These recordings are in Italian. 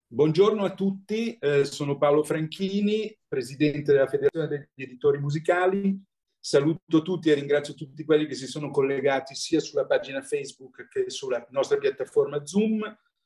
Buongiorno a tutti, sono Paolo Franchini, presidente della Federazione degli Editori Musicali. Saluto tutti e ringrazio tutti quelli che si sono collegati sia sulla pagina Facebook che sulla nostra piattaforma Zoom.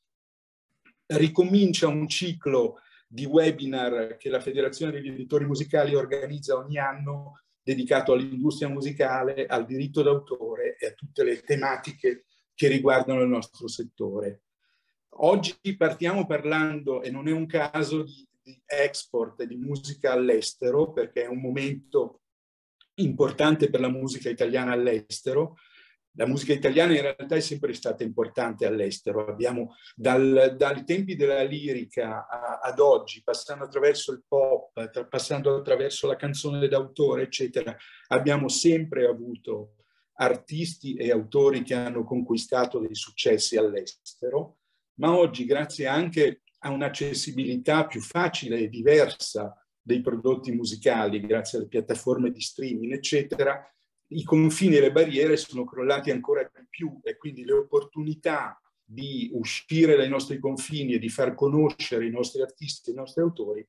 Ricomincia un ciclo di webinar che la Federazione degli Editori Musicali organizza ogni anno, dedicato all'industria musicale, al diritto d'autore e a tutte le tematiche che riguardano il nostro settore. Oggi partiamo parlando, e non è un caso, di export e di musica all'estero, perché è un momento importante per la musica italiana all'estero. La musica italiana in realtà è sempre stata importante all'estero. Abbiamo dai tempi della lirica ad oggi, passando attraverso il pop, passando attraverso la canzone d'autore, eccetera, abbiamo sempre avuto artisti e autori che hanno conquistato dei successi all'estero. Ma oggi, grazie anche a un'accessibilità più facile e diversa dei prodotti musicali, grazie alle piattaforme di streaming, eccetera, i confini e le barriere sono crollati ancora di più e quindi le opportunità di uscire dai nostri confini e di far conoscere i nostri artisti e i nostri autori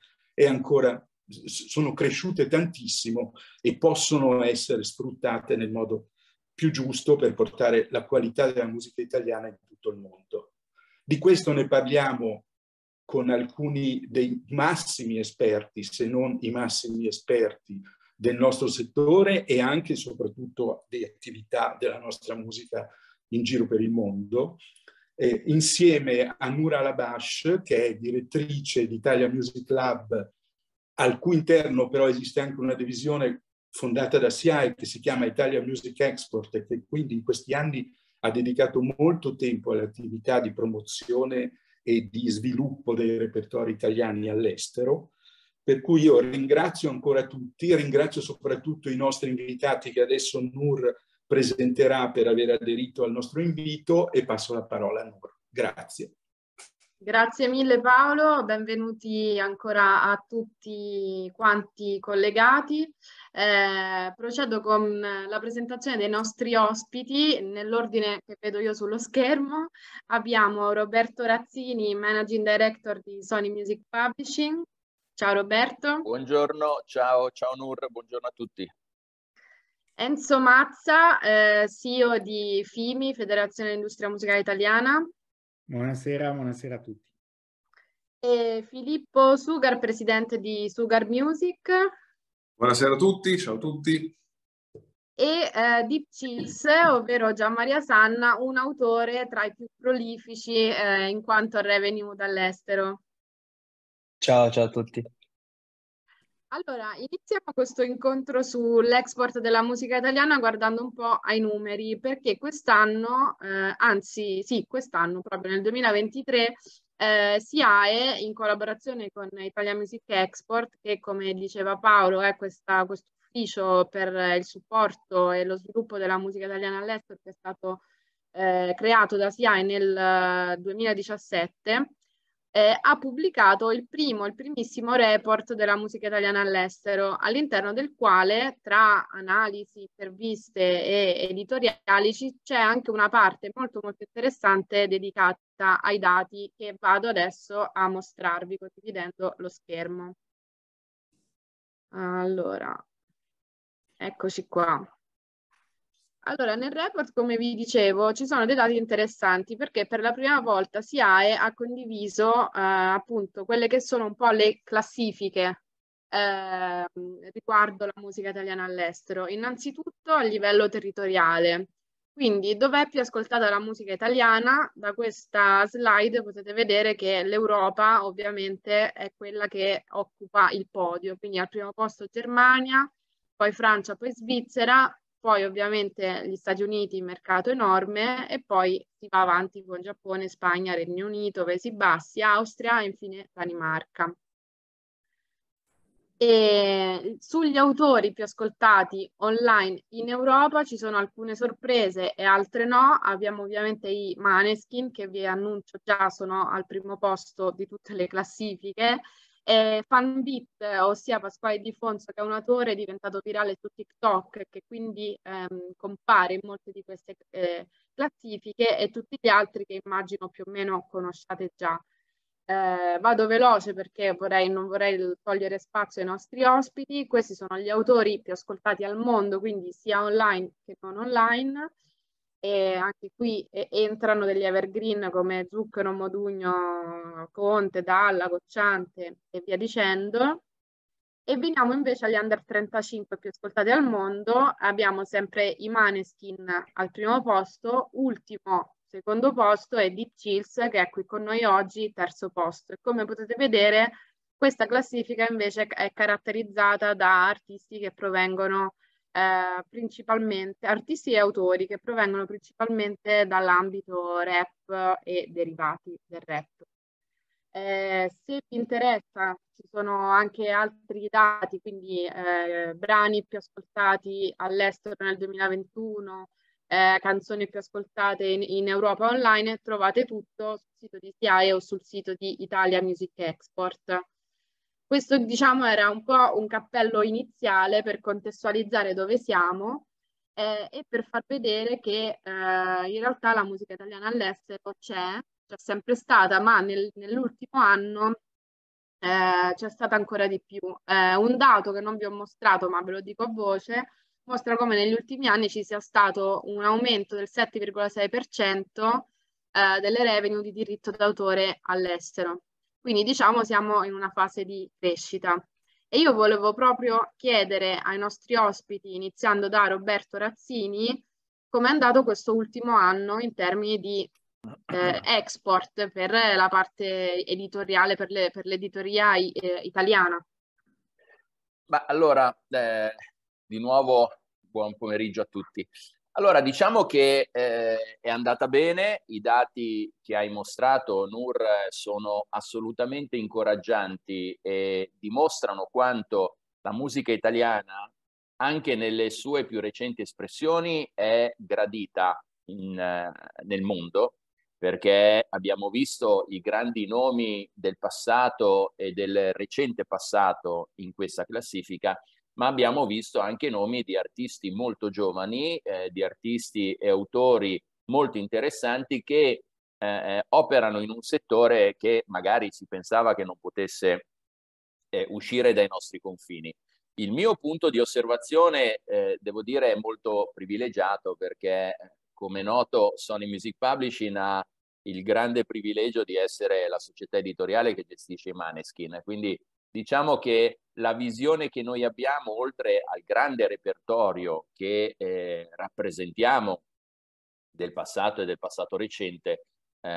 sono cresciute tantissimo e possono essere sfruttate nel modo più giusto per portare la qualità della musica italiana in tutto il mondo. Di questo ne parliamo con alcuni dei massimi esperti, se non i massimi esperti del nostro settore e anche e soprattutto di attività della nostra musica in giro per il mondo, insieme a Noura Alabash, che è direttrice di Italia Music Lab, al cui interno però esiste anche una divisione fondata da SIAE che si chiama Italia Music Export e che quindi in questi anni ha dedicato molto tempo all'attività di promozione e di sviluppo dei repertori italiani all'estero. Per cui io ringrazio ancora tutti, ringrazio soprattutto i nostri invitati che adesso Nur presenterà per aver aderito al nostro invito e passo la parola a Nur. Grazie. Grazie mille Paolo, benvenuti ancora a tutti quanti collegati. Procedo con la presentazione dei nostri ospiti nell'ordine che vedo io sullo schermo. Abbiamo Roberto Razzini, Managing Director di Sony Music Publishing. Ciao Roberto. Buongiorno, ciao Nur, buongiorno a tutti. Enzo Mazza, CEO di FIMI, Federazione Industria Musicale Italiana. Buonasera a tutti. E Filippo Sugar, presidente di Sugar Music. Buonasera a tutti, ciao a tutti. E Deep Cheese, ovvero Gianmaria Sanna, un autore tra i più prolifici in quanto a revenue dall'estero. Ciao a tutti. Allora, iniziamo questo incontro sull'export della musica italiana guardando un po' ai numeri, perché quest'anno, quest'anno, proprio nel 2023, SIAE, in collaborazione con Italia Music Export, che come diceva Paolo è questo ufficio per il supporto e lo sviluppo della musica italiana all'estero, che è stato creato da SIAE nel 2017, ha pubblicato il primissimo report della musica italiana all'estero, all'interno del quale, tra analisi, interviste e editoriali, c'è anche una parte molto molto interessante dedicata ai dati che vado adesso a mostrarvi condividendo lo schermo. Allora, eccoci qua. Allora, nel report, come vi dicevo, ci sono dei dati interessanti perché per la prima volta SIAE ha condiviso appunto quelle che sono un po' le classifiche riguardo la musica italiana all'estero. Innanzitutto a livello territoriale. Quindi, dov'è più ascoltata la musica italiana? Da questa slide potete vedere che l'Europa ovviamente è quella che occupa il podio. Quindi al primo posto Germania, poi Francia, poi Svizzera, poi ovviamente gli Stati Uniti, mercato enorme, e poi si va avanti con Giappone, Spagna, Regno Unito, Paesi Bassi, Austria e infine Danimarca. E sugli autori più ascoltati online in Europa ci sono alcune sorprese e altre no. Abbiamo ovviamente i Maneskin, che vi annuncio già sono al primo posto di tutte le classifiche. Fanbeat, ossia Pasquale Di Fonso, che è un autore diventato virale su TikTok, che quindi compare in molte di queste classifiche, e tutti gli altri che immagino più o meno conosciate già. Vado veloce perché non vorrei togliere spazio ai nostri ospiti. Questi sono gli autori più ascoltati al mondo, quindi sia online che non online. E anche qui entrano degli evergreen come Zucchero, Modugno, Conte, Dalla, Cocciante e via dicendo. E veniamo invece agli under 35 più ascoltati al mondo. Abbiamo sempre i Maneskin al primo posto, ultimo secondo posto è Deep Chills, che è qui con noi oggi, terzo posto. E come potete vedere, questa classifica invece è caratterizzata da artisti che provengono principalmente, artisti e autori che provengono principalmente dall'ambito rap e derivati del rap. Se vi interessa, ci sono anche altri dati, quindi brani più ascoltati all'estero nel 2021, canzoni più ascoltate in Europa online, trovate tutto sul sito di SIAE o sul sito di Italia Music Export. Questo, diciamo, era un po' un cappello iniziale per contestualizzare dove siamo e per far vedere che in realtà la musica italiana all'estero c'è sempre stata, ma nell'ultimo anno c'è stata ancora di più. Un dato che non vi ho mostrato, ma ve lo dico a voce, mostra come negli ultimi anni ci sia stato un aumento del 7,6% delle revenue di diritto d'autore all'estero. Quindi diciamo siamo in una fase di crescita. E io volevo proprio chiedere ai nostri ospiti, iniziando da Roberto Razzini, come è andato questo ultimo anno in termini di export per la parte editoriale, per l'editoria italiana. Ma allora, di nuovo, buon pomeriggio a tutti. Allora, diciamo che è andata bene, i dati che hai mostrato, Nur, sono assolutamente incoraggianti e dimostrano quanto la musica italiana, anche nelle sue più recenti espressioni, è gradita nel mondo, perché abbiamo visto i grandi nomi del passato e del recente passato in questa classifica, ma abbiamo visto anche nomi di artisti molto giovani, di artisti e autori molto interessanti che operano in un settore che magari si pensava che non potesse uscire dai nostri confini. Il mio punto di osservazione, devo dire, è molto privilegiato perché, come noto, Sony Music Publishing ha il grande privilegio di essere la società editoriale che gestisce i Maneskin. Quindi diciamo che la visione che noi abbiamo, oltre al grande repertorio che rappresentiamo del passato e del passato recente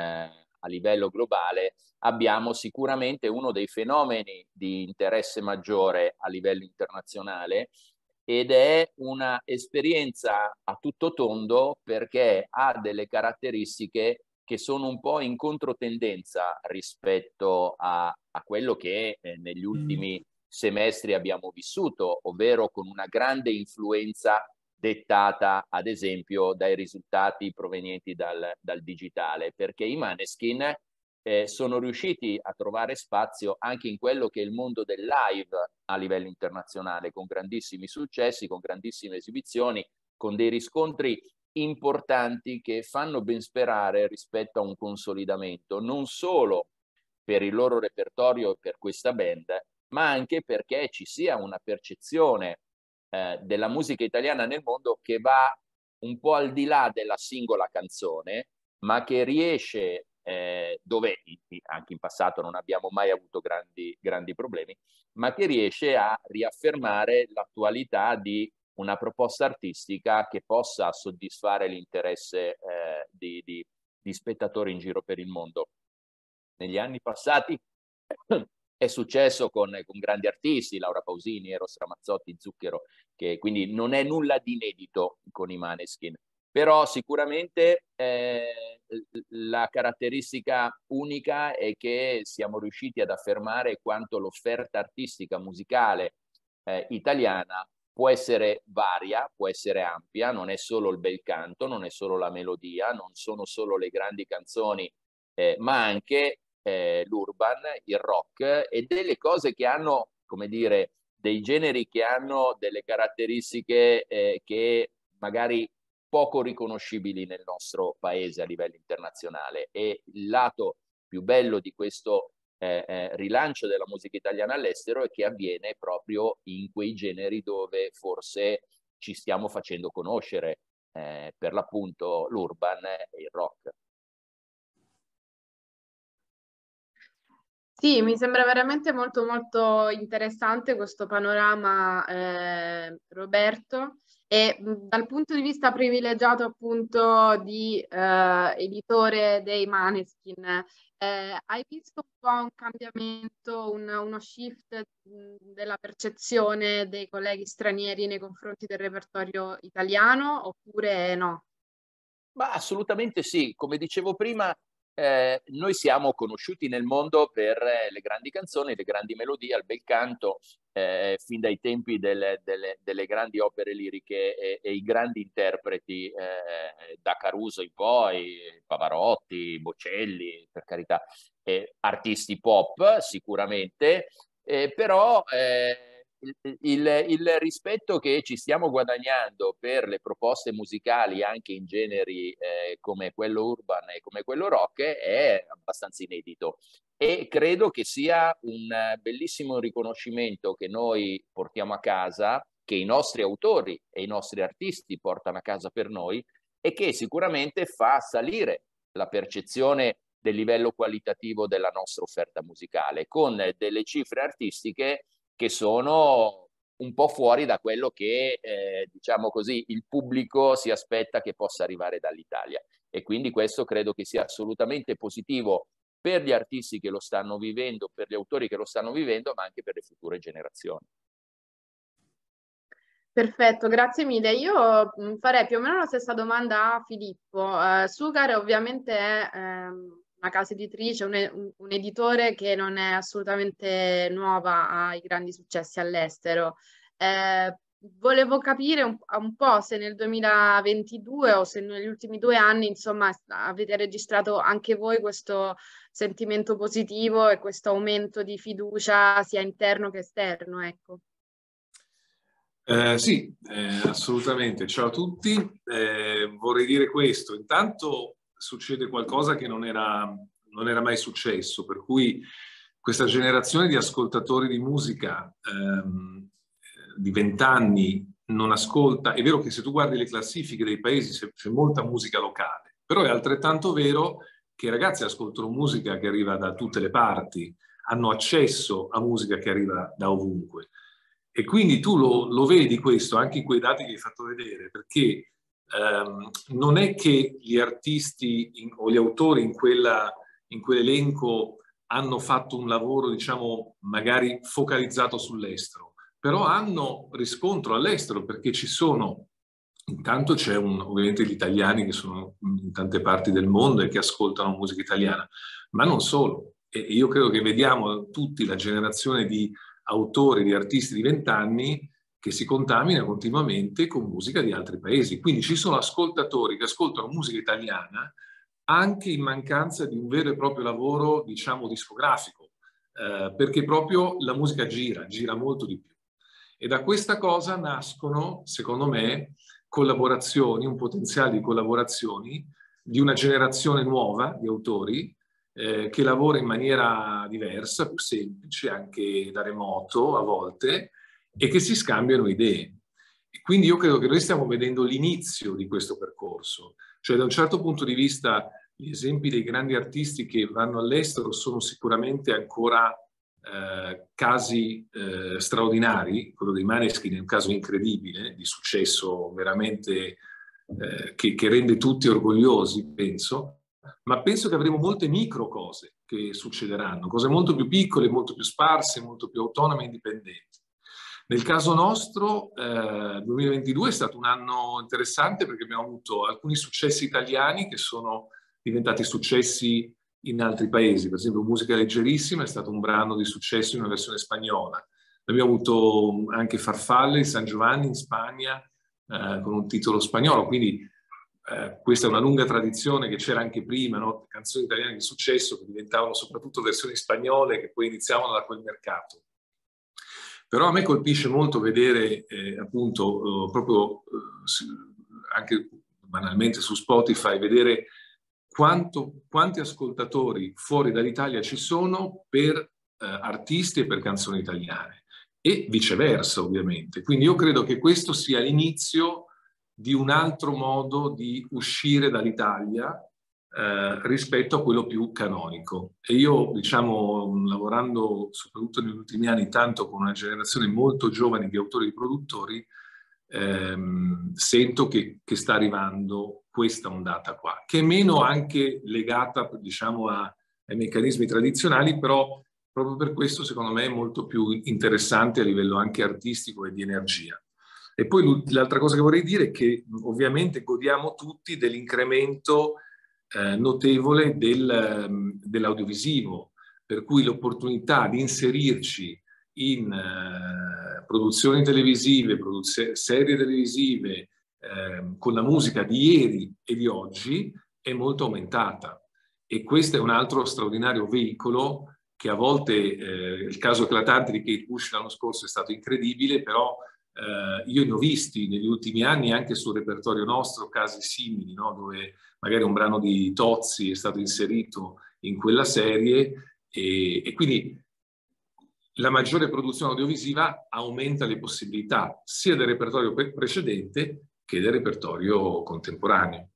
a livello globale, abbiamo sicuramente uno dei fenomeni di interesse maggiore a livello internazionale ed è una esperienza a tutto tondo perché ha delle caratteristiche che sono un po' in controtendenza rispetto a quello che negli ultimi semestri abbiamo vissuto, ovvero con una grande influenza dettata ad esempio dai risultati provenienti dal digitale, perché i Maneskin sono riusciti a trovare spazio anche in quello che è il mondo del live a livello internazionale, con grandissimi successi, con grandissime esibizioni, con dei riscontri importanti che fanno ben sperare rispetto a un consolidamento, non solo per il loro repertorio e per questa band, ma anche perché ci sia una percezione della musica italiana nel mondo che va un po' al di là della singola canzone, ma che riesce, dove anche in passato non abbiamo mai avuto grandi problemi, ma che riesce a riaffermare l'attualità di una proposta artistica che possa soddisfare l'interesse di spettatori in giro per il mondo. Negli anni passati è successo con grandi artisti, Laura Pausini, Eros Ramazzotti, Zucchero, che quindi non è nulla di inedito con i Maneskin. Però sicuramente la caratteristica unica è che siamo riusciti ad affermare quanto l'offerta artistica musicale italiana può essere varia, può essere ampia, non è solo il bel canto, non è solo la melodia, non sono solo le grandi canzoni, ma anche l'urban, il rock e delle cose che hanno, come dire, dei generi che hanno delle caratteristiche che magari poco riconoscibili nel nostro paese a livello internazionale. E il lato più bello di questo rilancio della musica italiana all'estero e che avviene proprio in quei generi dove forse ci stiamo facendo conoscere, per l'appunto l'urban e il rock. Sì, mi sembra veramente molto molto interessante questo panorama, Roberto, e dal punto di vista privilegiato appunto di editore dei Maneskin, hai visto un po' un cambiamento, uno shift della percezione dei colleghi stranieri nei confronti del repertorio italiano oppure no? Ma assolutamente sì, come dicevo prima, noi siamo conosciuti nel mondo per le grandi canzoni, le grandi melodie, il bel canto, fin dai tempi delle grandi opere liriche e i grandi interpreti, da Caruso in poi, Pavarotti, Bocelli, per carità, artisti pop sicuramente, però il rispetto che ci stiamo guadagnando per le proposte musicali anche in generi come quello urban e come quello rock è abbastanza inedito, e credo che sia un bellissimo riconoscimento che noi portiamo a casa, che i nostri autori e i nostri artisti portano a casa per noi, e che sicuramente fa salire la percezione del livello qualitativo della nostra offerta musicale, con delle cifre artistiche che sono un po' fuori da quello che, diciamo così, il pubblico si aspetta che possa arrivare dall'Italia. E quindi questo credo che sia assolutamente positivo per gli artisti che lo stanno vivendo, per gli autori che lo stanno vivendo, ma anche per le future generazioni. Perfetto, grazie mille. Io farei più o meno la stessa domanda a Filippo. Sugar ovviamente è una casa editrice, un editore che non è assolutamente nuova ai grandi successi all'estero. Volevo capire un po' se nel 2022 o se negli ultimi 2 anni, insomma, avete registrato anche voi questo sentimento positivo e questo aumento di fiducia sia interno che esterno, ecco. Sì, assolutamente. Ciao a tutti. Vorrei dire questo. Intanto succede qualcosa che non era mai successo, per cui questa generazione di ascoltatori di musica di 20 anni non ascolta. È vero che se tu guardi le classifiche dei paesi c'è molta musica locale, però è altrettanto vero che i ragazzi ascoltano musica che arriva da tutte le parti, hanno accesso a musica che arriva da ovunque. E quindi tu lo vedi questo anche in quei dati che hai fatto vedere, perché non è che gli artisti o gli autori in quell'elenco hanno fatto un lavoro, diciamo, magari focalizzato sull'estero, però hanno riscontro all'estero, perché ci sono, intanto c'è ovviamente gli italiani che sono in tante parti del mondo e che ascoltano musica italiana, ma non solo. E io credo che vediamo tutti la generazione di autori, di artisti di 20 anni che si contamina continuamente con musica di altri paesi. Quindi ci sono ascoltatori che ascoltano musica italiana anche in mancanza di un vero e proprio lavoro, diciamo, discografico, perché proprio la musica gira molto di più. E da questa cosa nascono, secondo me, collaborazioni, un potenziale di collaborazioni di una generazione nuova di autori che lavora in maniera diversa, più semplice, anche da remoto a volte, e che si scambiano idee. E quindi io credo che noi stiamo vedendo l'inizio di questo percorso. Cioè, da un certo punto di vista, gli esempi dei grandi artisti che vanno all'estero sono sicuramente ancora casi straordinari. Quello dei Maneskin è un caso incredibile, di successo veramente che rende tutti orgogliosi, penso. Ma penso che avremo molte micro cose che succederanno, cose molto più piccole, molto più sparse, molto più autonome e indipendenti. Nel caso nostro, 2022 è stato un anno interessante perché abbiamo avuto alcuni successi italiani che sono diventati successi in altri paesi. Per esempio, Musica Leggerissima è stato un brano di successo in una versione spagnola. Abbiamo avuto anche Farfalle di San Giovanni in Spagna con un titolo spagnolo, quindi questa è una lunga tradizione che c'era anche prima, no? Canzoni italiane di successo che diventavano soprattutto versioni spagnole che poi iniziavano da quel mercato. Però a me colpisce molto vedere appunto proprio anche banalmente su Spotify, vedere quanti ascoltatori fuori dall'Italia ci sono per artisti e per canzoni italiane, e viceversa ovviamente. Quindi io credo che questo sia l'inizio di un altro modo di uscire dall'Italia rispetto a quello più canonico. E io, diciamo, lavorando soprattutto negli ultimi anni tanto con una generazione molto giovane di autori e produttori, sento che sta arrivando questa ondata qua, che è meno anche legata, diciamo, ai meccanismi tradizionali, però proprio per questo secondo me è molto più interessante a livello anche artistico e di energia. E poi l'altra cosa che vorrei dire è che ovviamente godiamo tutti dell'incremento notevole dell'audiovisivo, per cui l'opportunità di inserirci in produzioni televisive, serie televisive, con la musica di ieri e di oggi è molto aumentata. E questo è un altro straordinario veicolo che a volte, il caso eclatante di Kate Bush l'anno scorso è stato incredibile, però io ne ho visti negli ultimi anni anche sul repertorio nostro casi simili, no? Dove magari un brano di Tozzi è stato inserito in quella serie e quindi la maggiore produzione audiovisiva aumenta le possibilità sia del repertorio precedente che del repertorio contemporaneo.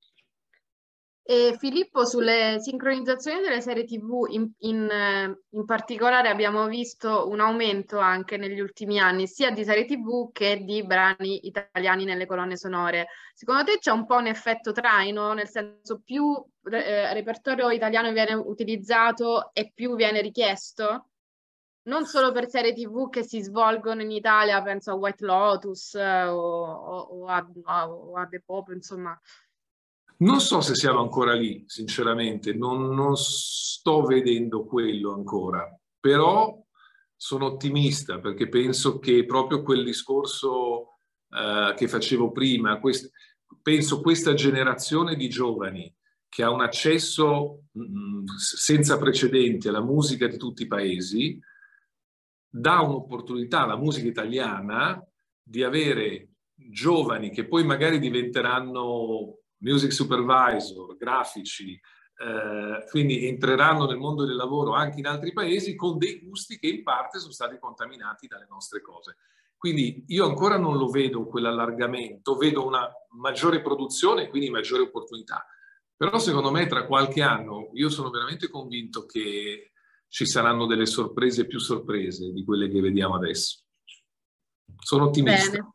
E Filippo, sulle sincronizzazioni delle serie TV in particolare abbiamo visto un aumento anche negli ultimi anni, sia di serie TV che di brani italiani nelle colonne sonore. Secondo te c'è un po' un effetto traino, nel senso più repertorio italiano viene utilizzato e più viene richiesto? Non solo per serie TV che si svolgono in Italia, penso a White Lotus o a The Pop, insomma. Non so se siamo ancora lì, sinceramente, non sto vedendo quello ancora, però sono ottimista perché penso che proprio quel discorso che facevo prima, penso questa generazione di giovani che ha un accesso senza precedenti alla musica di tutti i paesi, dà un'opportunità alla musica italiana di avere giovani che poi magari diventeranno music supervisor, grafici, quindi entreranno nel mondo del lavoro anche in altri paesi con dei gusti che in parte sono stati contaminati dalle nostre cose. Quindi io ancora non lo vedo quell'allargamento, vedo una maggiore produzione e quindi maggiore opportunità. Però secondo me tra qualche anno io sono veramente convinto che ci saranno delle sorprese più sorprese di quelle che vediamo adesso. Sono ottimista. Bene.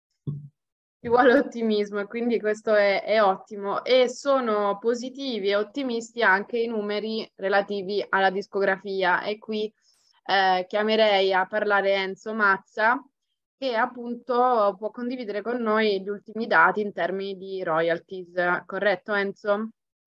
Ci vuole ottimismo e quindi questo è ottimo, e sono positivi e ottimisti anche i numeri relativi alla discografia, e qui chiamerei a parlare Enzo Mazza, che appunto può condividere con noi gli ultimi dati in termini di royalties. Corretto, Enzo?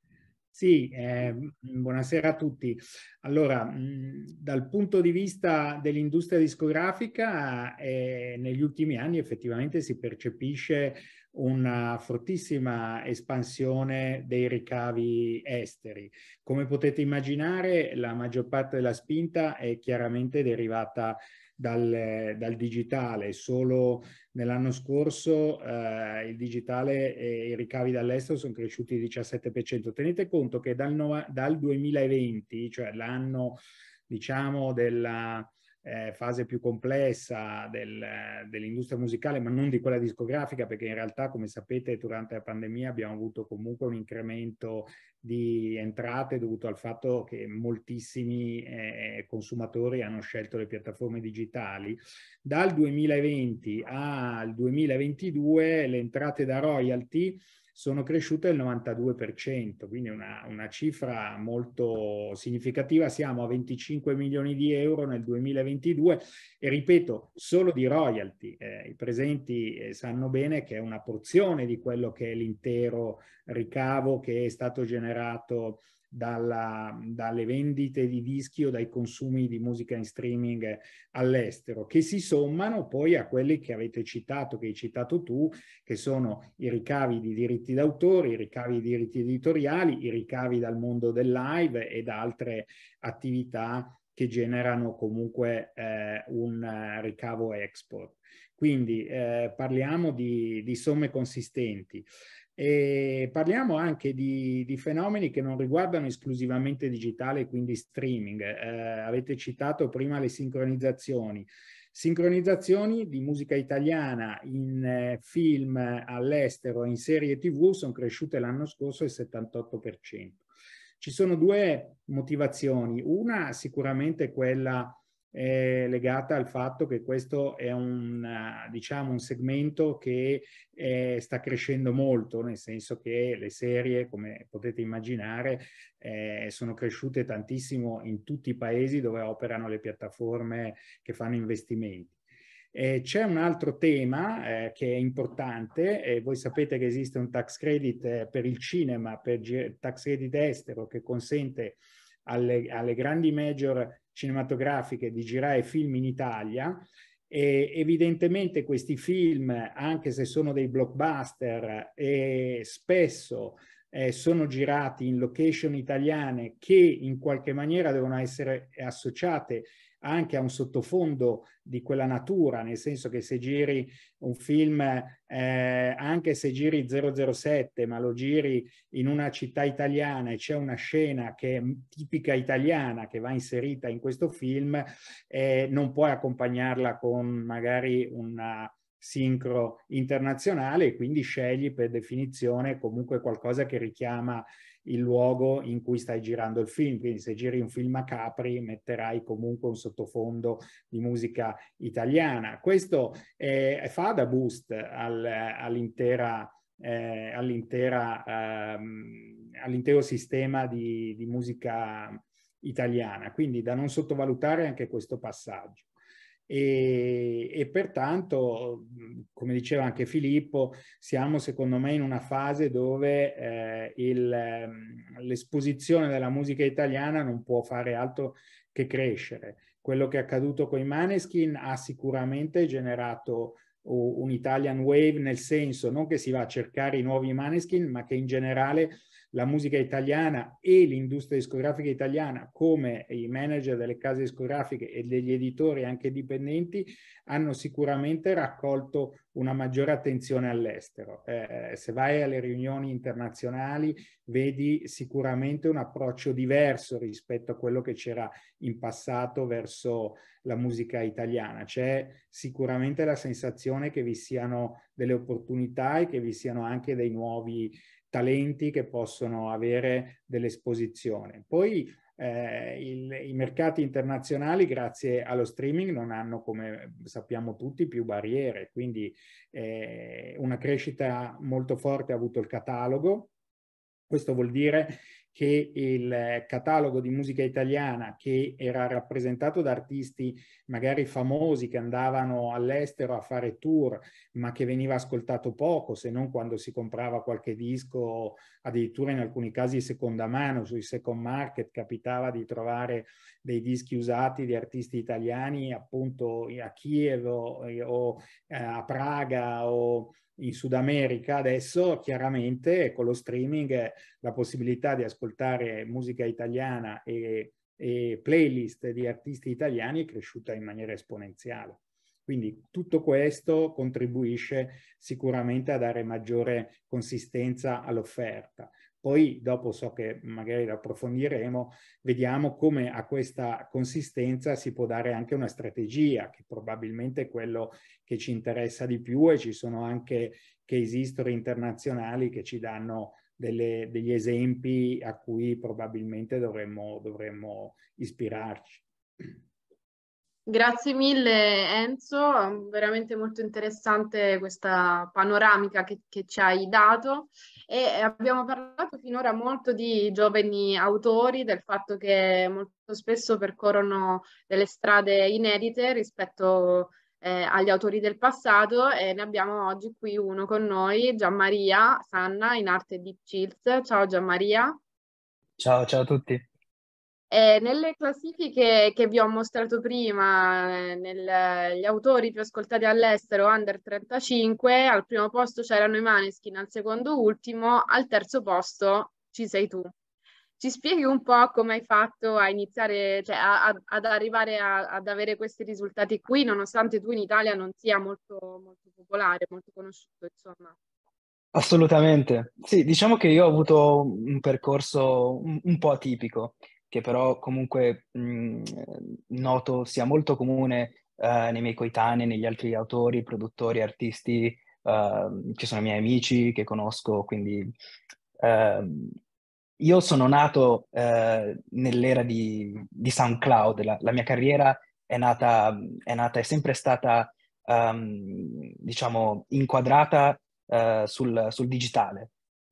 Sì, buonasera a tutti. Allora, dal punto di vista dell'industria discografica, negli ultimi anni effettivamente si percepisce una fortissima espansione dei ricavi esteri. Come potete immaginare, la maggior parte della spinta è chiaramente derivata dal digitale. Solo nell'anno scorso il digitale e i ricavi dall'estero sono cresciuti il 17%. Tenete conto che dal 2020, cioè l'anno diciamo della fase più complessa dell'industria musicale, ma non di quella discografica, perché in realtà, come sapete, durante la pandemia abbiamo avuto comunque un incremento di entrate dovuto al fatto che moltissimi consumatori hanno scelto le piattaforme digitali. Dal 2020 al 2022 le entrate da royalty sono cresciute del 92%, quindi una cifra molto significativa. Siamo a 25 milioni di euro nel 2022 e ripeto, solo di royalty. I presenti sanno bene che è una porzione di quello che è l'intero ricavo che è stato generato dalle vendite di dischi o dai consumi di musica in streaming all'estero, che si sommano poi a quelli che avete citato, che hai citato tu, che sono i ricavi di diritti d'autore, i ricavi di diritti editoriali, i ricavi dal mondo del live ed altre attività che generano comunque un ricavo export. Quindi parliamo di somme consistenti. E parliamo anche di fenomeni che non riguardano esclusivamente digitale, quindi streaming. Avete citato prima le sincronizzazioni. Sincronizzazioni di musica italiana in film all'estero, in serie TV, sono cresciute l'anno scorso del 78%. Ci sono due motivazioni. Una sicuramente quella legata al fatto che questo è diciamo, un segmento che sta crescendo molto, nel senso che le serie, come potete immaginare, sono cresciute tantissimo in tutti i paesi dove operano le piattaforme che fanno investimenti. C'è un altro tema che è importante, voi sapete che esiste un tax credit per il cinema, per tax credit estero, che consente alle grandi major cinematografiche di girare film in Italia, e evidentemente questi film, anche se sono dei blockbuster, spesso sono girati in location italiane che in qualche maniera devono essere associate anche a un sottofondo di quella natura, nel senso che se giri un film, anche se giri 007, ma lo giri in una città italiana e c'è una scena che è tipica italiana che va inserita in questo film, non puoi accompagnarla con magari una sincro internazionale, e quindi scegli per definizione comunque qualcosa che richiama il luogo in cui stai girando il film. Quindi se giri un film a Capri metterai comunque un sottofondo di musica italiana. Questo fa da boost all'intero sistema di musica italiana, quindi da non sottovalutare anche questo passaggio. E pertanto, come diceva anche Filippo, siamo secondo me in una fase dove l'esposizione della musica italiana non può fare altro che crescere. Quello che è accaduto con i Maneskin ha sicuramente generato un Italian wave, nel senso non che si va a cercare i nuovi Maneskin, ma che in generale la musica italiana e l'industria discografica italiana, come i manager delle case discografiche e degli editori anche dipendenti, hanno sicuramente raccolto una maggiore attenzione all'estero. Se vai alle riunioni internazionali vedi sicuramente un approccio diverso rispetto a quello che c'era in passato verso la musica italiana. C'è sicuramente la sensazione che vi siano delle opportunità e che vi siano anche dei nuovi talenti che possono avere dell'esposizione. Poi i mercati internazionali, grazie allo streaming, non hanno, come sappiamo tutti, più barriere, quindi una crescita molto forte ha avuto il catalogo. Questo vuol dire che il catalogo di musica italiana, che era rappresentato da artisti magari famosi che andavano all'estero a fare tour, ma che veniva ascoltato poco, se non quando si comprava qualche disco, addirittura in alcuni casi seconda mano, sui second market capitava di trovare dei dischi usati di artisti italiani appunto a Kiev o a Praga o in Sud America. Adesso chiaramente con lo streaming la possibilità di ascoltare musica italiana e playlist di artisti italiani è cresciuta in maniera esponenziale. Quindi tutto questo contribuisce sicuramente a dare maggiore consistenza all'offerta. Poi dopo, so che magari lo approfondiremo, vediamo come a questa consistenza si può dare anche una strategia, che probabilmente è quello che ci interessa di più, e ci sono anche case history internazionali che ci danno degli esempi a cui probabilmente dovremmo ispirarci. Grazie mille Enzo, veramente molto interessante questa panoramica che ci hai dato, e abbiamo parlato finora molto di giovani autori, del fatto che molto spesso percorrono delle strade inedite rispetto agli autori del passato, e ne abbiamo oggi qui uno con noi, Gianmaria Sanna, in arte Deep Chills. Ciao Gianmaria. Ciao a tutti. Nelle classifiche che vi ho mostrato prima, gli autori più ascoltati all'estero under 35, al primo posto c'erano i Maneskin, al secondo ultimo, al terzo posto ci sei tu. Ci spieghi un po' come hai fatto a iniziare, cioè ad arrivare ad avere questi risultati qui, nonostante tu in Italia non sia molto, molto popolare, molto conosciuto, insomma. Assolutamente. Sì, diciamo che io ho avuto un percorso un po' atipico, che però comunque noto sia molto comune nei miei coetanei, negli altri autori, produttori, artisti, che sono miei amici, che conosco, quindi ehm, io sono nato nell'era di SoundCloud. La mia carriera è sempre stata, diciamo, inquadrata sul digitale.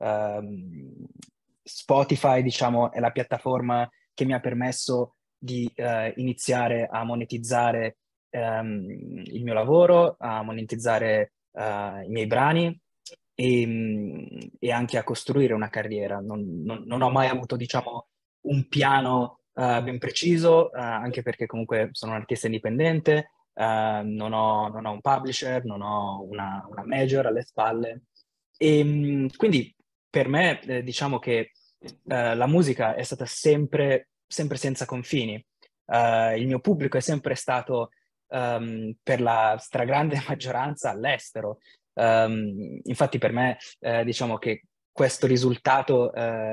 Spotify, diciamo, è la piattaforma che mi ha permesso di iniziare a monetizzare il mio lavoro, a monetizzare i miei brani e anche a costruire una carriera. Non ho mai avuto, diciamo, un piano ben preciso, anche perché comunque sono un artista indipendente, non ho un publisher, non ho una major alle spalle. Quindi per me, diciamo che la musica è stata sempre senza confini. Il mio pubblico è sempre stato, per la stragrande maggioranza, all'estero. Infatti per me, diciamo che questo risultato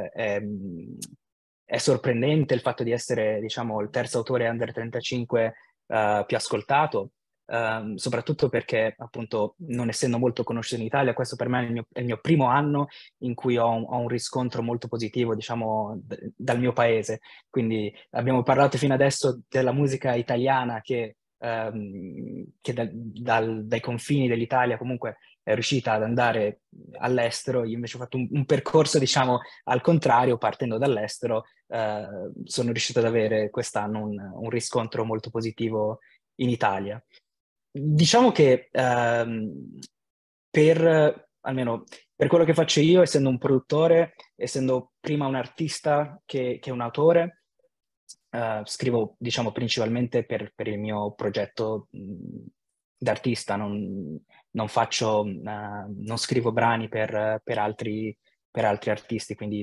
è sorprendente, il fatto di essere, diciamo, il terzo autore under 35 più ascoltato, soprattutto perché, appunto, non essendo molto conosciuto in Italia, questo per me è il mio primo anno in cui ho un riscontro molto positivo, diciamo, dal mio paese. Quindi abbiamo parlato fino adesso della musica italiana che dai confini dell'Italia comunque è riuscita ad andare all'estero. Io invece ho fatto un percorso, diciamo, al contrario, partendo dall'estero, sono riuscito ad avere quest'anno un riscontro molto positivo in Italia. Diciamo che almeno per quello che faccio io, essendo un produttore, essendo prima un artista che un autore, scrivo, diciamo, principalmente per il mio progetto d'artista. Non scrivo brani per altri artisti, quindi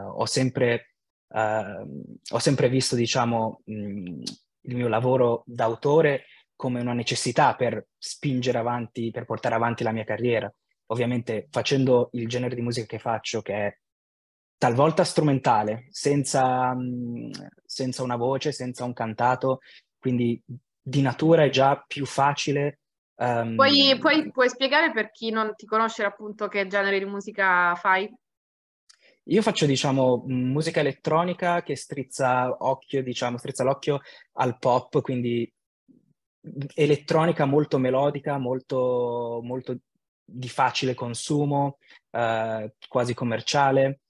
ho sempre visto, diciamo, il mio lavoro d'autore come una necessità per spingere avanti, per portare avanti la mia carriera. Ovviamente facendo il genere di musica che faccio, che è talvolta strumentale, senza una voce, senza un cantato, quindi di natura è già più facile. Puoi spiegare per chi non ti conosce appunto che genere di musica fai? Io faccio, diciamo, musica elettronica che strizza l'occhio al pop, quindi elettronica molto melodica, molto, molto di facile consumo, quasi commerciale.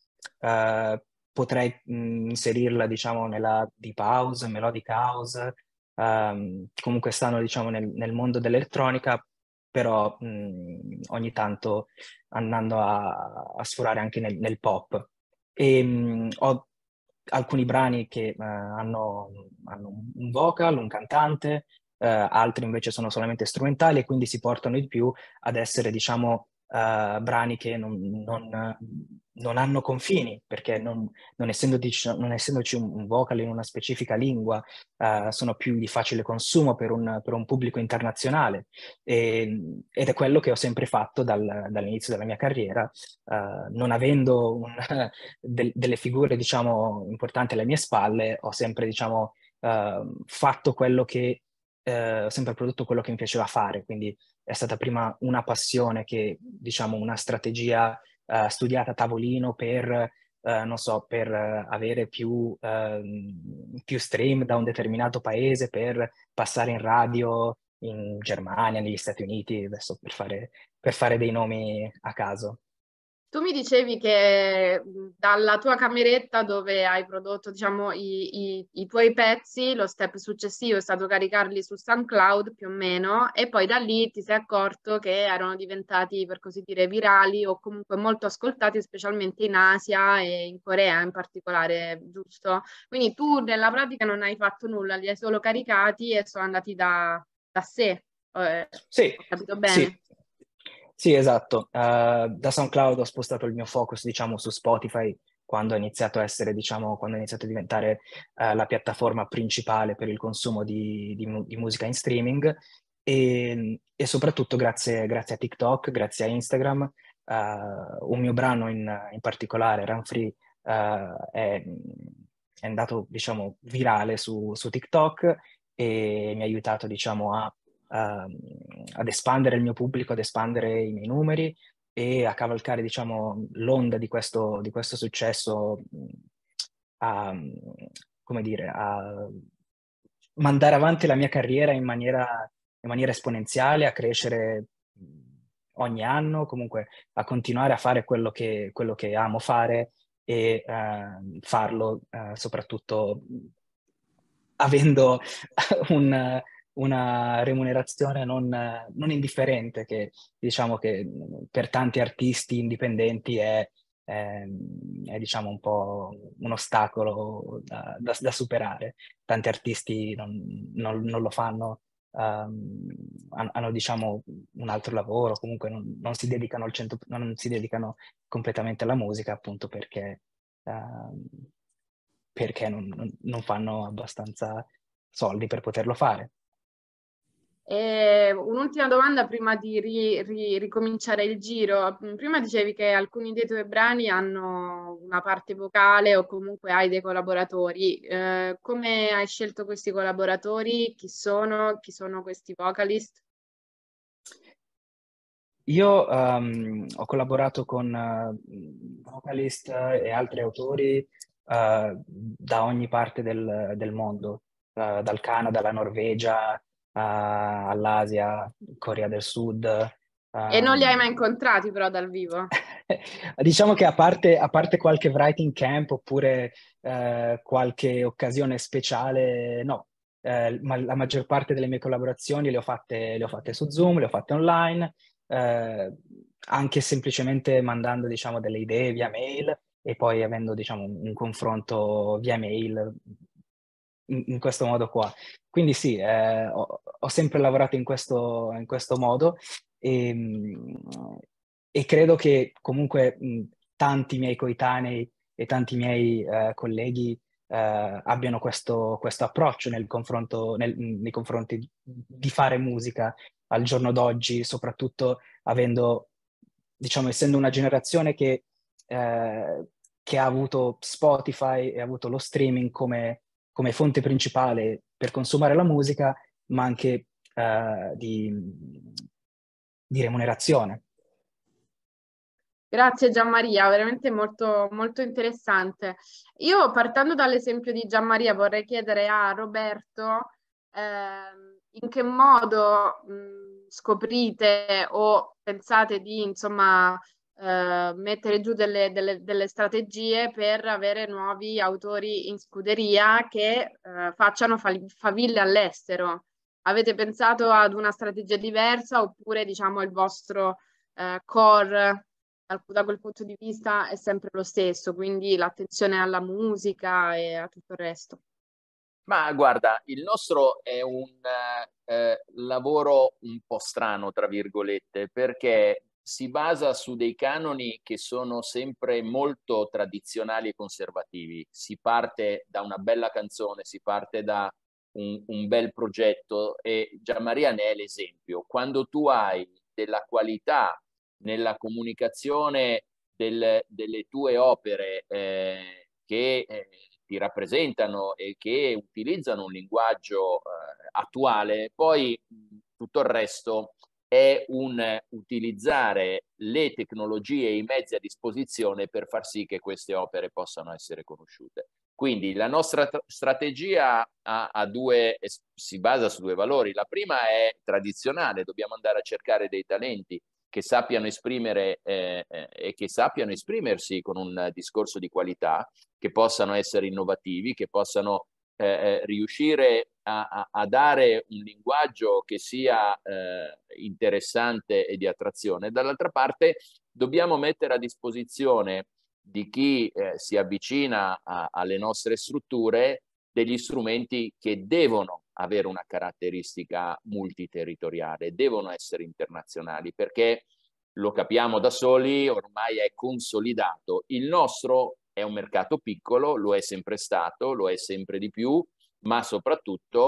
Potrei inserirla, diciamo, nella deep house, melodic house, comunque stanno, diciamo, nel mondo dell'elettronica, però ogni tanto andando a sforare anche nel pop. Ho alcuni brani che hanno un vocal, un cantante, altri invece sono solamente strumentali e quindi si portano di più ad essere, diciamo, brani che non hanno confini, perché non essendoci un vocal in una specifica lingua, sono più di facile consumo per un pubblico internazionale. Ed è quello che ho sempre fatto dall'inizio della mia carriera, non avendo delle figure, diciamo, importanti alle mie spalle. Ho sempre, diciamo, fatto quello che ho sempre prodotto quello che mi piaceva fare, quindi è stata prima una passione che, diciamo, una strategia studiata a tavolino non so, per avere più stream da un determinato paese, per passare in radio in Germania, negli Stati Uniti, adesso per fare dei nomi a caso. Tu mi dicevi che dalla tua cameretta dove hai prodotto, diciamo, i tuoi pezzi, lo step successivo è stato caricarli su SoundCloud più o meno, e poi da lì ti sei accorto che erano diventati, per così dire, virali o comunque molto ascoltati, specialmente in Asia e in Corea in particolare, giusto? Quindi tu nella pratica non hai fatto nulla, li hai solo caricati e sono andati da sé. Sì, Ho capito bene? sì. Sì, esatto. Da SoundCloud ho spostato il mio focus, diciamo, su Spotify quando ha iniziato a essere, diciamo, quando ha iniziato a diventare la piattaforma principale per il consumo di musica in streaming e soprattutto grazie a TikTok, grazie a Instagram, un mio brano in particolare, Run Free, è andato, diciamo, virale su TikTok e mi ha aiutato, diciamo, ad espandere il mio pubblico, ad espandere i miei numeri e a cavalcare, diciamo, l'onda di questo successo, come dire, a mandare avanti la mia carriera in maniera esponenziale, a crescere ogni anno, comunque a continuare a fare quello che amo fare e farlo soprattutto avendo una remunerazione non indifferente, che diciamo che per tanti artisti indipendenti è diciamo un po' un ostacolo da superare. Tanti artisti non lo fanno, hanno diciamo un altro lavoro, comunque non si dedicano non si dedicano completamente alla musica, appunto perché non fanno abbastanza soldi per poterlo fare. E un'ultima domanda prima di ricominciare il giro. Prima dicevi che alcuni dei tuoi brani hanno una parte vocale o comunque hai dei collaboratori. Come hai scelto questi collaboratori? Chi sono questi vocalist? Io ho collaborato con vocalist e altri autori da ogni parte del mondo, dal Canada alla Norvegia, all'Asia, Corea del Sud. E non li hai mai incontrati però dal vivo? Diciamo che a parte qualche writing camp oppure qualche occasione speciale, no. Ma la maggior parte delle mie collaborazioni le ho fatte su Zoom, le ho fatte online, anche semplicemente mandando, diciamo, delle idee via mail e poi avendo, diciamo, un confronto via mail in questo modo qua. Quindi sì, ho sempre lavorato in questo modo e credo che comunque tanti miei coetanei e tanti miei colleghi abbiano questo approccio nei confronti di fare musica al giorno d'oggi, soprattutto diciamo, essendo una generazione che ha avuto Spotify e ha avuto lo streaming come fonte principale per consumare la musica, ma anche di remunerazione. Grazie Gianmaria, veramente molto, molto interessante. Io partendo dall'esempio di Gianmaria vorrei chiedere a Roberto in che modo scoprite o pensate di insomma mettere giù delle strategie per avere nuovi autori in scuderia che facciano faville all'estero. Avete pensato ad una strategia diversa oppure diciamo il vostro core da quel punto di vista è sempre lo stesso, quindi l'attenzione alla musica e a tutto il resto? Ma guarda, il nostro è un lavoro un po' strano, tra virgolette, perché si basa su dei canoni che sono sempre molto tradizionali e conservativi. Si parte da una bella canzone, si parte da un bel progetto e Gianmaria ne è l'esempio. Quando tu hai della qualità nella comunicazione delle tue opere che ti rappresentano e che utilizzano un linguaggio attuale, poi tutto il resto è un utilizzare le tecnologie e i mezzi a disposizione per far sì che queste opere possano essere conosciute. Quindi la nostra strategia si basa su due valori. La prima è tradizionale, dobbiamo andare a cercare dei talenti che sappiano esprimere e che sappiano esprimersi con un discorso di qualità, che possano essere innovativi, che possano riuscire a dare un linguaggio che sia interessante e di attrazione. Dall'altra parte dobbiamo mettere a disposizione di chi si avvicina alle nostre strutture degli strumenti che devono avere una caratteristica multiterritoriale, devono essere internazionali, perché lo capiamo da soli, ormai è consolidato. Il nostro è un mercato piccolo, lo è sempre stato, lo è sempre di più, ma soprattutto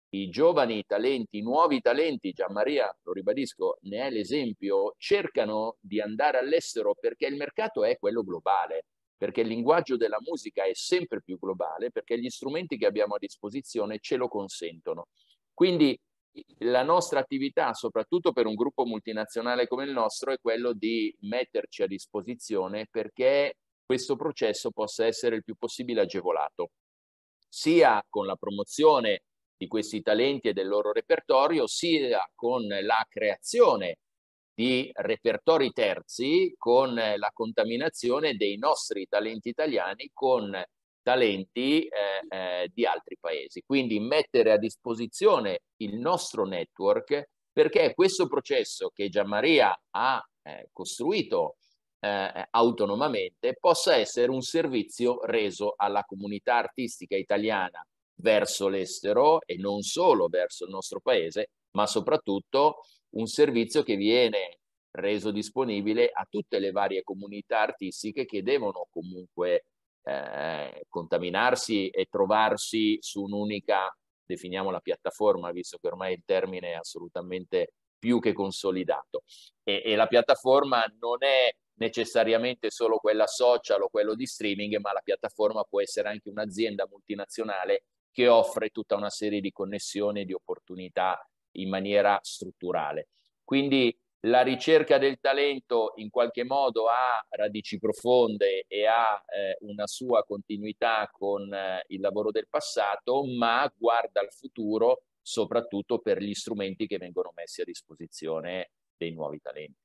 i giovani talenti, i nuovi talenti, Gianmaria, lo ribadisco, ne è l'esempio, cercano di andare all'estero perché il mercato è quello globale, perché il linguaggio della musica è sempre più globale, perché gli strumenti che abbiamo a disposizione ce lo consentono. Quindi la nostra attività, soprattutto per un gruppo multinazionale come il nostro, è quello di metterci a disposizione perché questo processo possa essere il più possibile agevolato, sia con la promozione di questi talenti e del loro repertorio, sia con la creazione di repertori terzi, con la contaminazione dei nostri talenti italiani con talenti di altri paesi. Quindi mettere a disposizione il nostro network perché questo processo che Gianmaria ha costruito autonomamente possa essere un servizio reso alla comunità artistica italiana verso l'estero e non solo verso il nostro paese, ma soprattutto un servizio che viene reso disponibile a tutte le varie comunità artistiche che devono comunque contaminarsi e trovarsi su un'unica, definiamola piattaforma, visto che ormai il termine è assolutamente più che consolidato. E la piattaforma non è necessariamente solo quella social o quello di streaming, ma la piattaforma può essere anche un'azienda multinazionale che offre tutta una serie di connessioni e di opportunità in maniera strutturale. Quindi la ricerca del talento in qualche modo ha radici profonde e ha una sua continuità con il lavoro del passato, ma guarda al futuro soprattutto per gli strumenti che vengono messi a disposizione dei nuovi talenti.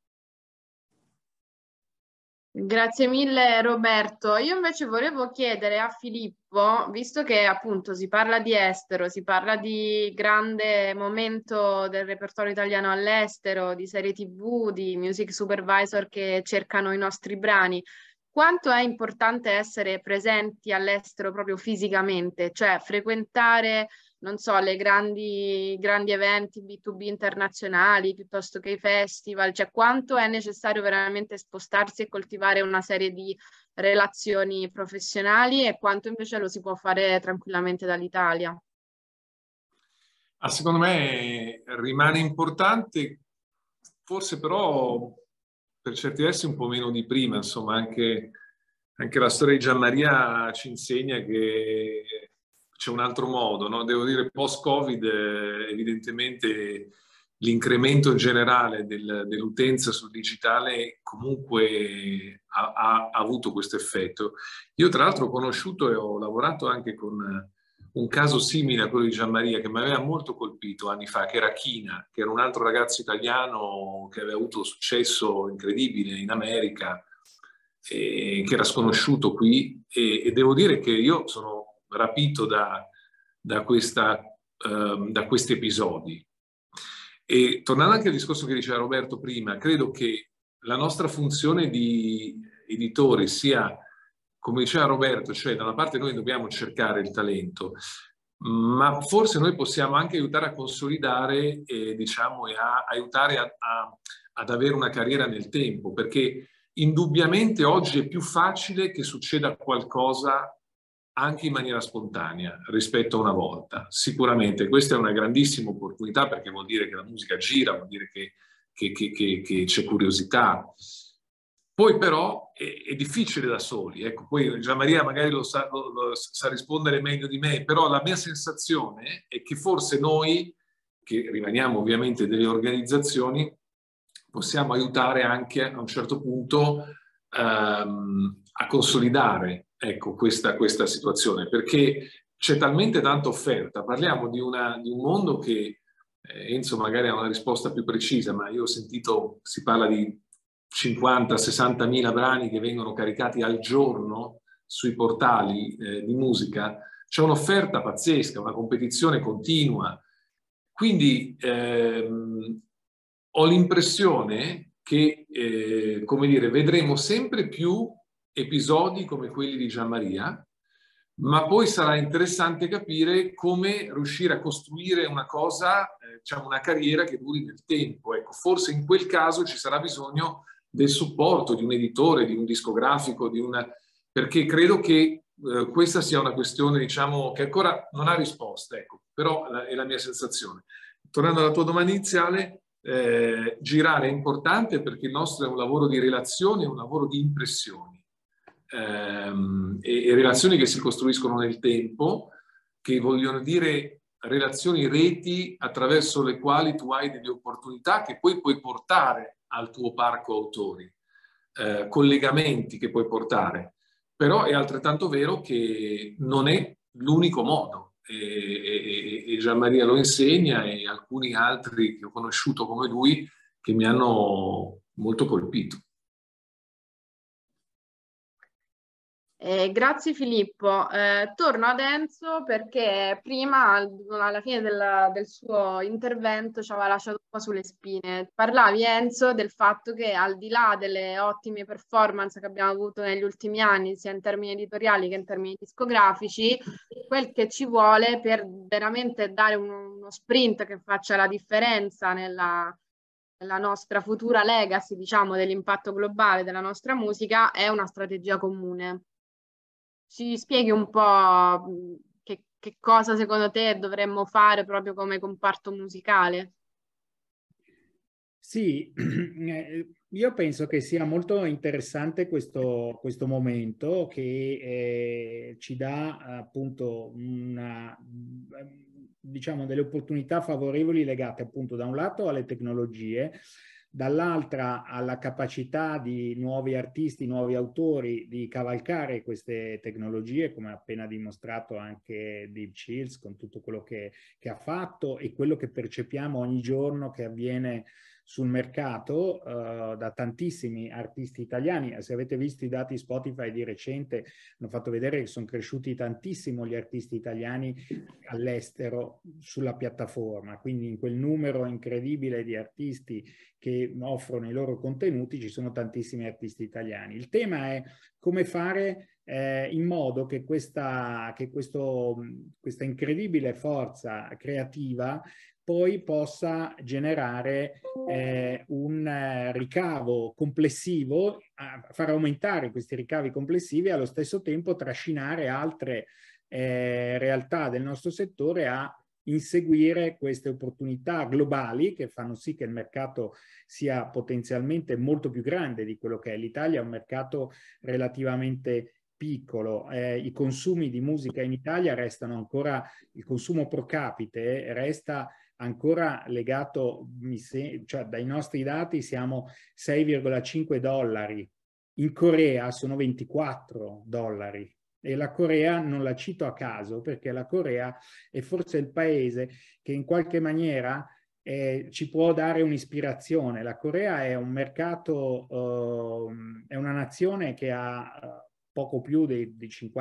Grazie mille Roberto. Io invece volevo chiedere a Filippo, visto che appunto si parla di estero, si parla di grande momento del repertorio italiano all'estero, di serie TV, di music supervisor che cercano i nostri brani, quanto è importante essere presenti all'estero proprio fisicamente, cioè frequentare, non so, le grandi eventi B2B internazionali piuttosto che i festival, cioè quanto è necessario veramente spostarsi e coltivare una serie di relazioni professionali e quanto invece lo si può fare tranquillamente dall'Italia? Secondo me rimane importante, forse però per certi versi un po' meno di prima, insomma anche la storia di Gianmaria ci insegna che c'è un altro modo, no? Devo dire, post-Covid evidentemente l'incremento generale dell'utenza sul digitale comunque ha avuto questo effetto. Io tra l'altro ho conosciuto e ho lavorato anche con un caso simile a quello di Gianmaria che mi aveva molto colpito anni fa, che era Kina, che era un altro ragazzo italiano che aveva avuto successo incredibile in America, che era sconosciuto qui e devo dire che io sono rapito da questi episodi. E tornando anche al discorso che diceva Roberto prima, credo che la nostra funzione di editori sia, come diceva Roberto, cioè da una parte noi dobbiamo cercare il talento, ma forse noi possiamo anche aiutare a consolidare diciamo, e a aiutare ad avere una carriera nel tempo, perché indubbiamente oggi è più facile che succeda qualcosa anche in maniera spontanea rispetto a una volta. Sicuramente questa è una grandissima opportunità perché vuol dire che la musica gira, vuol dire che c'è curiosità. Poi però è difficile da soli, ecco, poi Gianmaria magari lo sa rispondere meglio di me, però la mia sensazione è che forse noi, che rimaniamo ovviamente delle organizzazioni, possiamo aiutare anche a un certo punto a consolidare, ecco, questa situazione, perché c'è talmente tanta offerta. Parliamo di un mondo che Enzo magari ha una risposta più precisa, ma io ho sentito, si parla di 50-60 mila brani che vengono caricati al giorno sui portali di musica. C'è un'offerta pazzesca, una competizione continua. Quindi ho l'impressione che, come dire, vedremo sempre più episodi come quelli di Gianmaria, ma poi sarà interessante capire come riuscire a costruire una cosa, diciamo una carriera che duri nel tempo. Ecco, forse in quel caso ci sarà bisogno del supporto di un editore, di un discografico, perché credo che questa sia una questione, diciamo, che ancora non ha risposta, ecco, però è la mia sensazione. Tornando alla tua domanda iniziale, girare è importante perché il nostro è un lavoro di relazioni, è un lavoro di impressioni. E relazioni che si costruiscono nel tempo, che vogliono dire relazioni, reti attraverso le quali tu hai delle opportunità che poi puoi portare al tuo parco autori, collegamenti che puoi portare. Però è altrettanto vero che non è l'unico modo, e Gianmaria lo insegna, e alcuni altri che ho conosciuto come lui che mi hanno molto colpito. Grazie Filippo. Torno ad Enzo perché prima, alla fine del suo intervento, ci aveva lasciato un po' sulle spine. Parlavi, Enzo, del fatto che al di là delle ottime performance che abbiamo avuto negli ultimi anni, sia in termini editoriali che in termini discografici, quel che ci vuole per veramente dare uno sprint che faccia la differenza nella nostra futura legacy, diciamo, dell'impatto globale della nostra musica, è una strategia comune. Ci spieghi un po' che cosa secondo te dovremmo fare proprio come comparto musicale? Sì, io penso che sia molto interessante questo momento che ci dà appunto diciamo, delle opportunità favorevoli legate appunto da un lato alle tecnologie, dall'altra alla capacità di nuovi artisti, nuovi autori di cavalcare queste tecnologie, come ha appena dimostrato anche Dave Childs con tutto quello che ha fatto e quello che percepiamo ogni giorno che avviene sul mercato da tantissimi artisti italiani. Se avete visto i dati Spotify di recente, hanno fatto vedere che sono cresciuti tantissimo gli artisti italiani all'estero sulla piattaforma, quindi in quel numero incredibile di artisti che offrono i loro contenuti ci sono tantissimi artisti italiani. Il tema è come fare in modo che questa incredibile forza creativa poi possa generare un ricavo complessivo, far aumentare questi ricavi complessivi e allo stesso tempo trascinare altre realtà del nostro settore a inseguire queste opportunità globali che fanno sì che il mercato sia potenzialmente molto più grande di quello che è. L'Italia è un mercato relativamente piccolo, i consumi di musica in Italia restano ancora, il consumo pro capite resta ancora legato, cioè dai nostri dati siamo $6,5, in Corea sono $24. E la Corea non la cito a caso perché la Corea è forse il paese che in qualche maniera ci può dare un'ispirazione. La Corea è un mercato, è una nazione che ha poco più di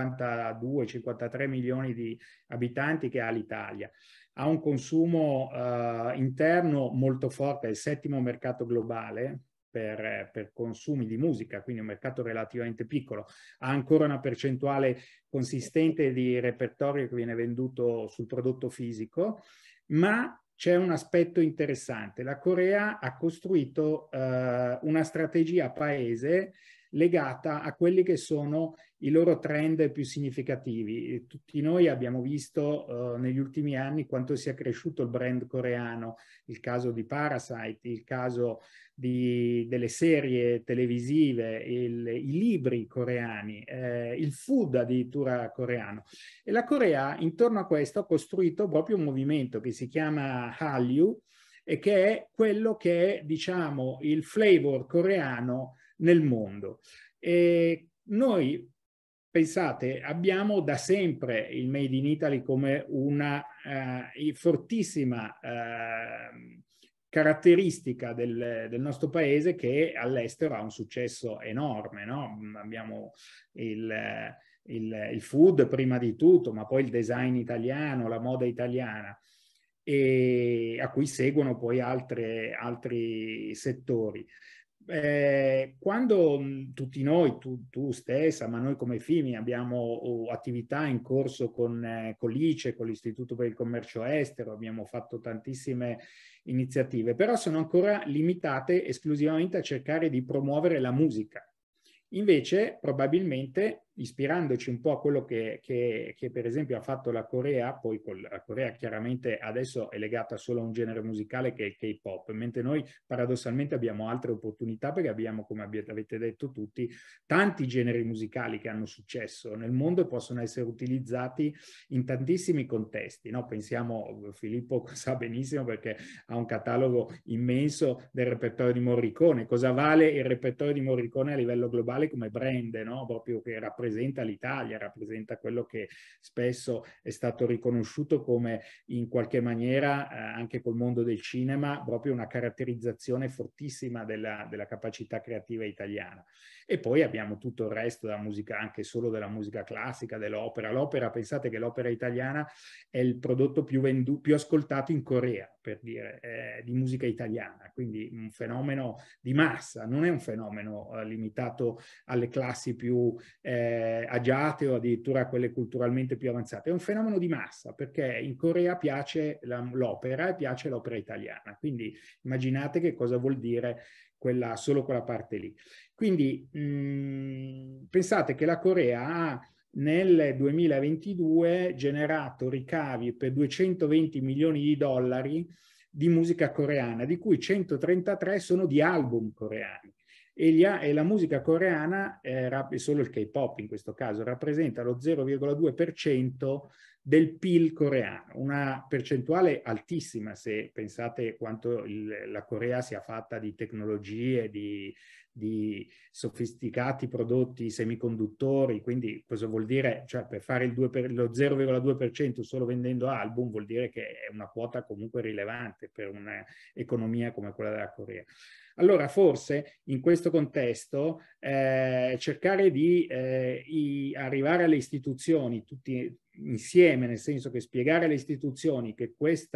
52-53 milioni di abitanti che ha l'Italia. Ha un consumo interno molto forte, è il settimo mercato globale per consumi di musica, quindi un mercato relativamente piccolo. Ha ancora una percentuale consistente di repertorio che viene venduto sul prodotto fisico, ma c'è un aspetto interessante. La Corea ha costruito una strategia paese legata a quelli che sono i loro trend più significativi. Tutti noi abbiamo visto negli ultimi anni quanto sia cresciuto il brand coreano, il caso di Parasite, il caso delle serie televisive, i libri coreani, il food addirittura coreano. E la Corea intorno a questo ha costruito proprio un movimento che si chiama Hallyu e che è quello che è, diciamo, il flavor coreano nel mondo. E noi, pensate, abbiamo da sempre il Made in Italy come una fortissima caratteristica del nostro paese, che all'estero ha un successo enorme, no? Abbiamo il food prima di tutto, ma poi il design italiano, la moda italiana, e a cui seguono poi altri settori. Quando tutti noi, tu stessa, ma noi come FIMI abbiamo attività in corso con l'ICE, con l'Istituto per il Commercio Estero, abbiamo fatto tantissime iniziative, però sono ancora limitate esclusivamente a cercare di promuovere la musica. Invece, probabilmente, ispirandoci un po' a quello che per esempio ha fatto la Corea, poi la Corea chiaramente adesso è legata solo a un genere musicale che è il K-pop, mentre noi paradossalmente abbiamo altre opportunità perché abbiamo, come avete detto tutti, tanti generi musicali che hanno successo nel mondo e possono essere utilizzati in tantissimi contesti, no? Pensiamo, Filippo sa benissimo perché ha un catalogo immenso del repertorio di Morricone. Cosa vale il repertorio di Morricone a livello globale come brand, no? Proprio che rappresenta l'Italia, rappresenta quello che spesso è stato riconosciuto come in qualche maniera anche col mondo del cinema proprio una caratterizzazione fortissima della capacità creativa italiana. E poi abbiamo tutto il resto della musica, anche solo della musica classica, dell'opera. L'opera, pensate che l'opera italiana è il prodotto più ascoltato in Corea, per dire, di musica italiana, quindi un fenomeno di massa, non è un fenomeno limitato alle classi più agiate o addirittura a quelle culturalmente più avanzate, è un fenomeno di massa perché in Corea piace l'opera e piace l'opera italiana, quindi immaginate che cosa vuol dire solo quella parte lì. Quindi pensate che la Corea ha nel 2022 generato ricavi per 220 milioni di dollari di musica coreana, di cui 133 sono di album coreani. E la musica coreana, solo il K-pop in questo caso, rappresenta lo 0,2% del PIL coreano, una percentuale altissima se pensate quanto la Corea sia fatta di tecnologie, di sofisticati prodotti semiconduttori, quindi cosa vuol dire? Cioè per fare lo 0,2% solo vendendo album vuol dire che è una quota comunque rilevante per un'economia come quella della Corea. Allora forse in questo contesto cercare di arrivare alle istituzioni tutti insieme, nel senso che spiegare alle istituzioni che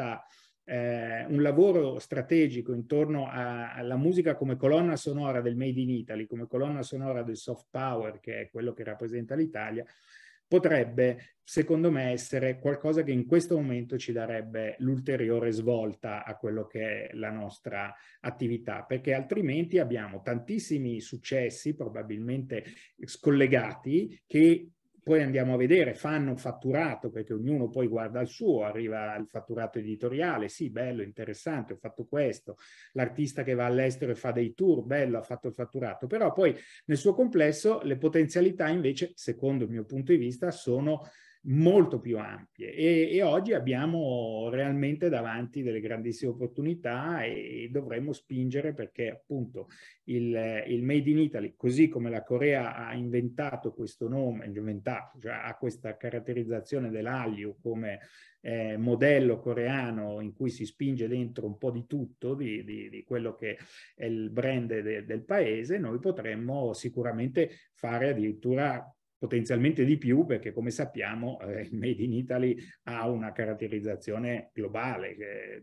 un lavoro strategico intorno alla musica come colonna sonora del Made in Italy, come colonna sonora del soft power, che è quello che rappresenta l'Italia, potrebbe, secondo me, essere qualcosa che in questo momento ci darebbe l'ulteriore svolta a quello che è la nostra attività, perché altrimenti abbiamo tantissimi successi, probabilmente scollegati, che poi andiamo a vedere, fanno fatturato, perché ognuno poi guarda il suo, arriva al fatturato editoriale, sì, bello, interessante, ho fatto questo, l'artista che va all'estero e fa dei tour, bello, ha fatto il fatturato, però poi nel suo complesso le potenzialità invece, secondo il mio punto di vista, sono molto più ampie e oggi abbiamo realmente davanti delle grandissime opportunità e dovremmo spingere perché appunto il Made in Italy, così come la Corea ha inventato questo nome, cioè ha questa caratterizzazione dell'Hallyu come modello coreano in cui si spinge dentro un po' di tutto, di quello che è il brand del paese, noi potremmo sicuramente fare addirittura potenzialmente di più, perché come sappiamo il Made in Italy ha una caratterizzazione globale che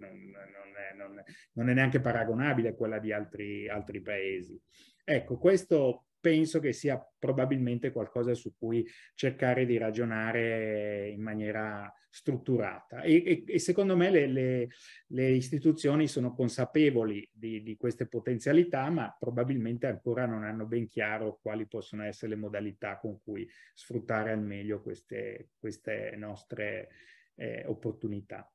non è neanche paragonabile a quella di altri paesi. Ecco, questo penso che sia probabilmente qualcosa su cui cercare di ragionare in maniera strutturata e secondo me le istituzioni sono consapevoli di queste potenzialità, ma probabilmente ancora non hanno ben chiaro quali possono essere le modalità con cui sfruttare al meglio queste nostre opportunità.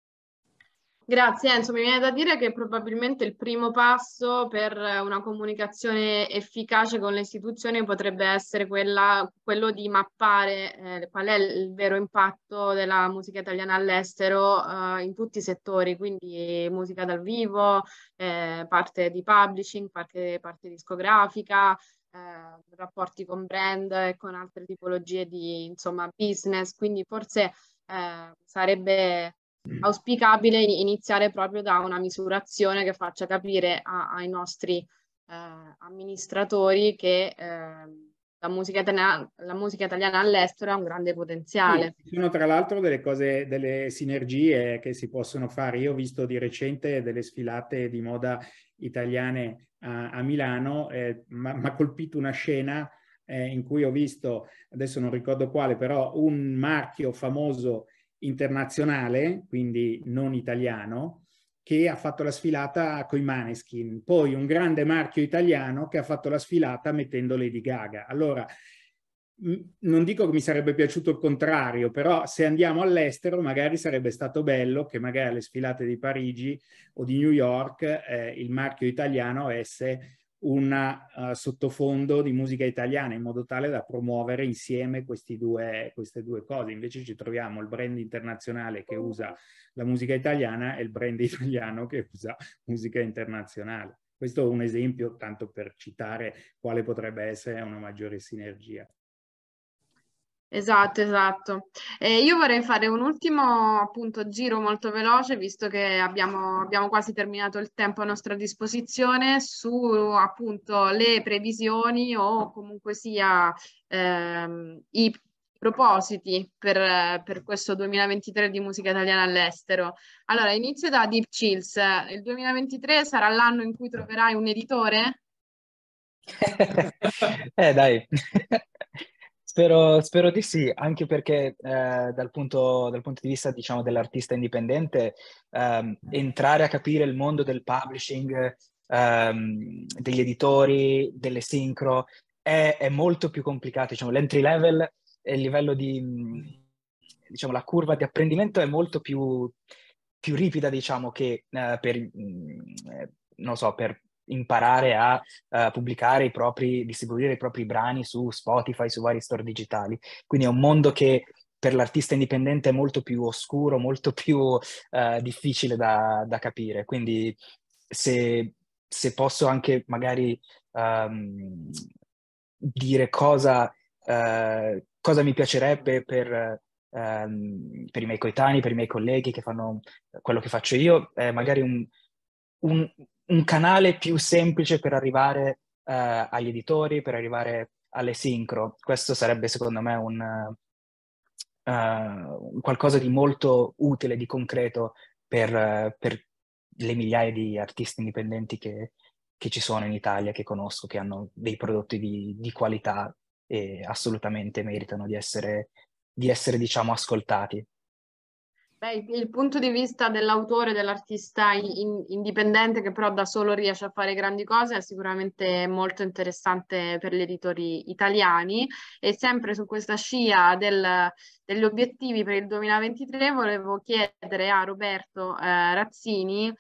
Grazie Enzo, mi viene da dire che probabilmente il primo passo per una comunicazione efficace con le istituzioni potrebbe essere quello di mappare qual è il vero impatto della musica italiana all'estero in tutti i settori, quindi musica dal vivo, parte di publishing, parte discografica, rapporti con brand e con altre tipologie di insomma business, quindi forse sarebbe auspicabile iniziare proprio da una misurazione che faccia capire ai nostri amministratori che la musica italiana all'estero ha un grande potenziale. Sì, ci sono tra l'altro delle sinergie che si possono fare. Io ho visto di recente delle sfilate di moda italiane a Milano, mi ha colpito una scena in cui ho visto, adesso non ricordo quale, però un marchio famoso internazionale, quindi non italiano, che ha fatto la sfilata con i Maneskin, poi un grande marchio italiano che ha fatto la sfilata mettendo Lady Gaga. Allora, non dico che mi sarebbe piaciuto il contrario, però se andiamo all'estero magari sarebbe stato bello che magari alle sfilate di Parigi o di New York il marchio italiano avesse un sottofondo di musica italiana, in modo tale da promuovere insieme queste due cose. Invece ci troviamo il brand internazionale che usa la musica italiana e il brand italiano che usa musica internazionale. Questo è un esempio, tanto per citare quale potrebbe essere una maggiore sinergia. Esatto, esatto. Io vorrei fare un ultimo appunto giro molto veloce, visto che abbiamo quasi terminato il tempo a nostra disposizione, su appunto le previsioni o comunque sia i propositi per questo 2023 di musica italiana all'estero. Allora, inizio da Deep Chills. Il 2023 sarà l'anno in cui troverai un editore? Dai. Spero di sì, anche perché dal punto di vista, diciamo, dell'artista indipendente, entrare a capire il mondo del publishing, degli editori, delle sincro, è molto più complicato. Diciamo, l'entry level e il livello diciamo, la curva di apprendimento è molto più ripida, diciamo, che non so, per imparare a pubblicare distribuire i propri brani su Spotify, su vari store digitali. Quindi è un mondo che per l'artista indipendente è molto più oscuro, molto più difficile da capire. Quindi se posso anche magari dire cosa mi piacerebbe per i miei coetanei, per i miei colleghi che fanno quello che faccio io, magari un canale più semplice per arrivare agli editori, per arrivare alle sincro. Questo sarebbe secondo me un qualcosa di molto utile, di concreto per le migliaia di artisti indipendenti che ci sono in Italia, che conosco, che hanno dei prodotti di qualità e assolutamente meritano di essere diciamo ascoltati. Beh, il punto di vista dell'autore, dell'artista indipendente che però da solo riesce a fare grandi cose è sicuramente molto interessante per gli editori italiani. E sempre su questa scia degli obiettivi per il 2023 volevo chiedere a Roberto Razzini,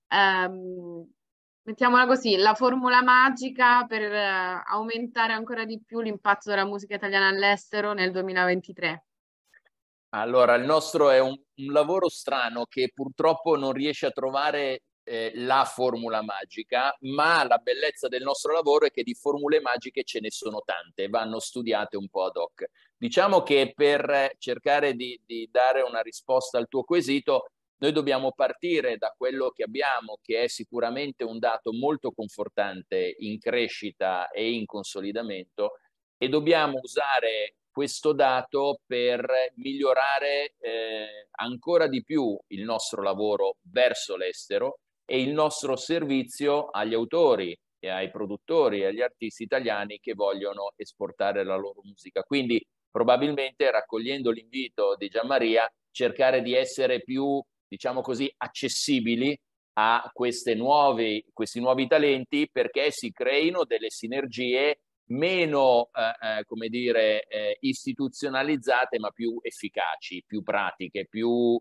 mettiamola così, la formula magica per aumentare ancora di più l'impatto della musica italiana all'estero nel 2023. Allora, il nostro è un lavoro strano che purtroppo non riesce a trovare la formula magica, ma la bellezza del nostro lavoro è che di formule magiche ce ne sono tante, vanno studiate un po' ad hoc. Diciamo che per cercare di dare una risposta al tuo quesito, noi dobbiamo partire da quello che abbiamo, che è sicuramente un dato molto confortante in crescita e in consolidamento, e dobbiamo usare questo dato per migliorare ancora di più il nostro lavoro verso l'estero e il nostro servizio agli autori e ai produttori e agli artisti italiani che vogliono esportare la loro musica. Quindi probabilmente, raccogliendo l'invito di Gianmaria, cercare di essere più, diciamo così, accessibili a questi nuovi talenti, perché si creino delle sinergie meno come dire, istituzionalizzate, ma più efficaci, più pratiche, più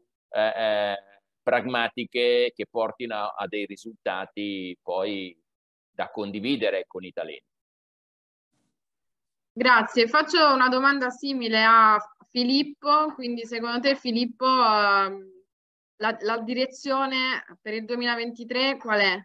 pragmatiche, che portino a dei risultati poi da condividere con i talenti. Grazie, faccio una domanda simile a Filippo, quindi secondo te Filippo la direzione per il 2023 qual è?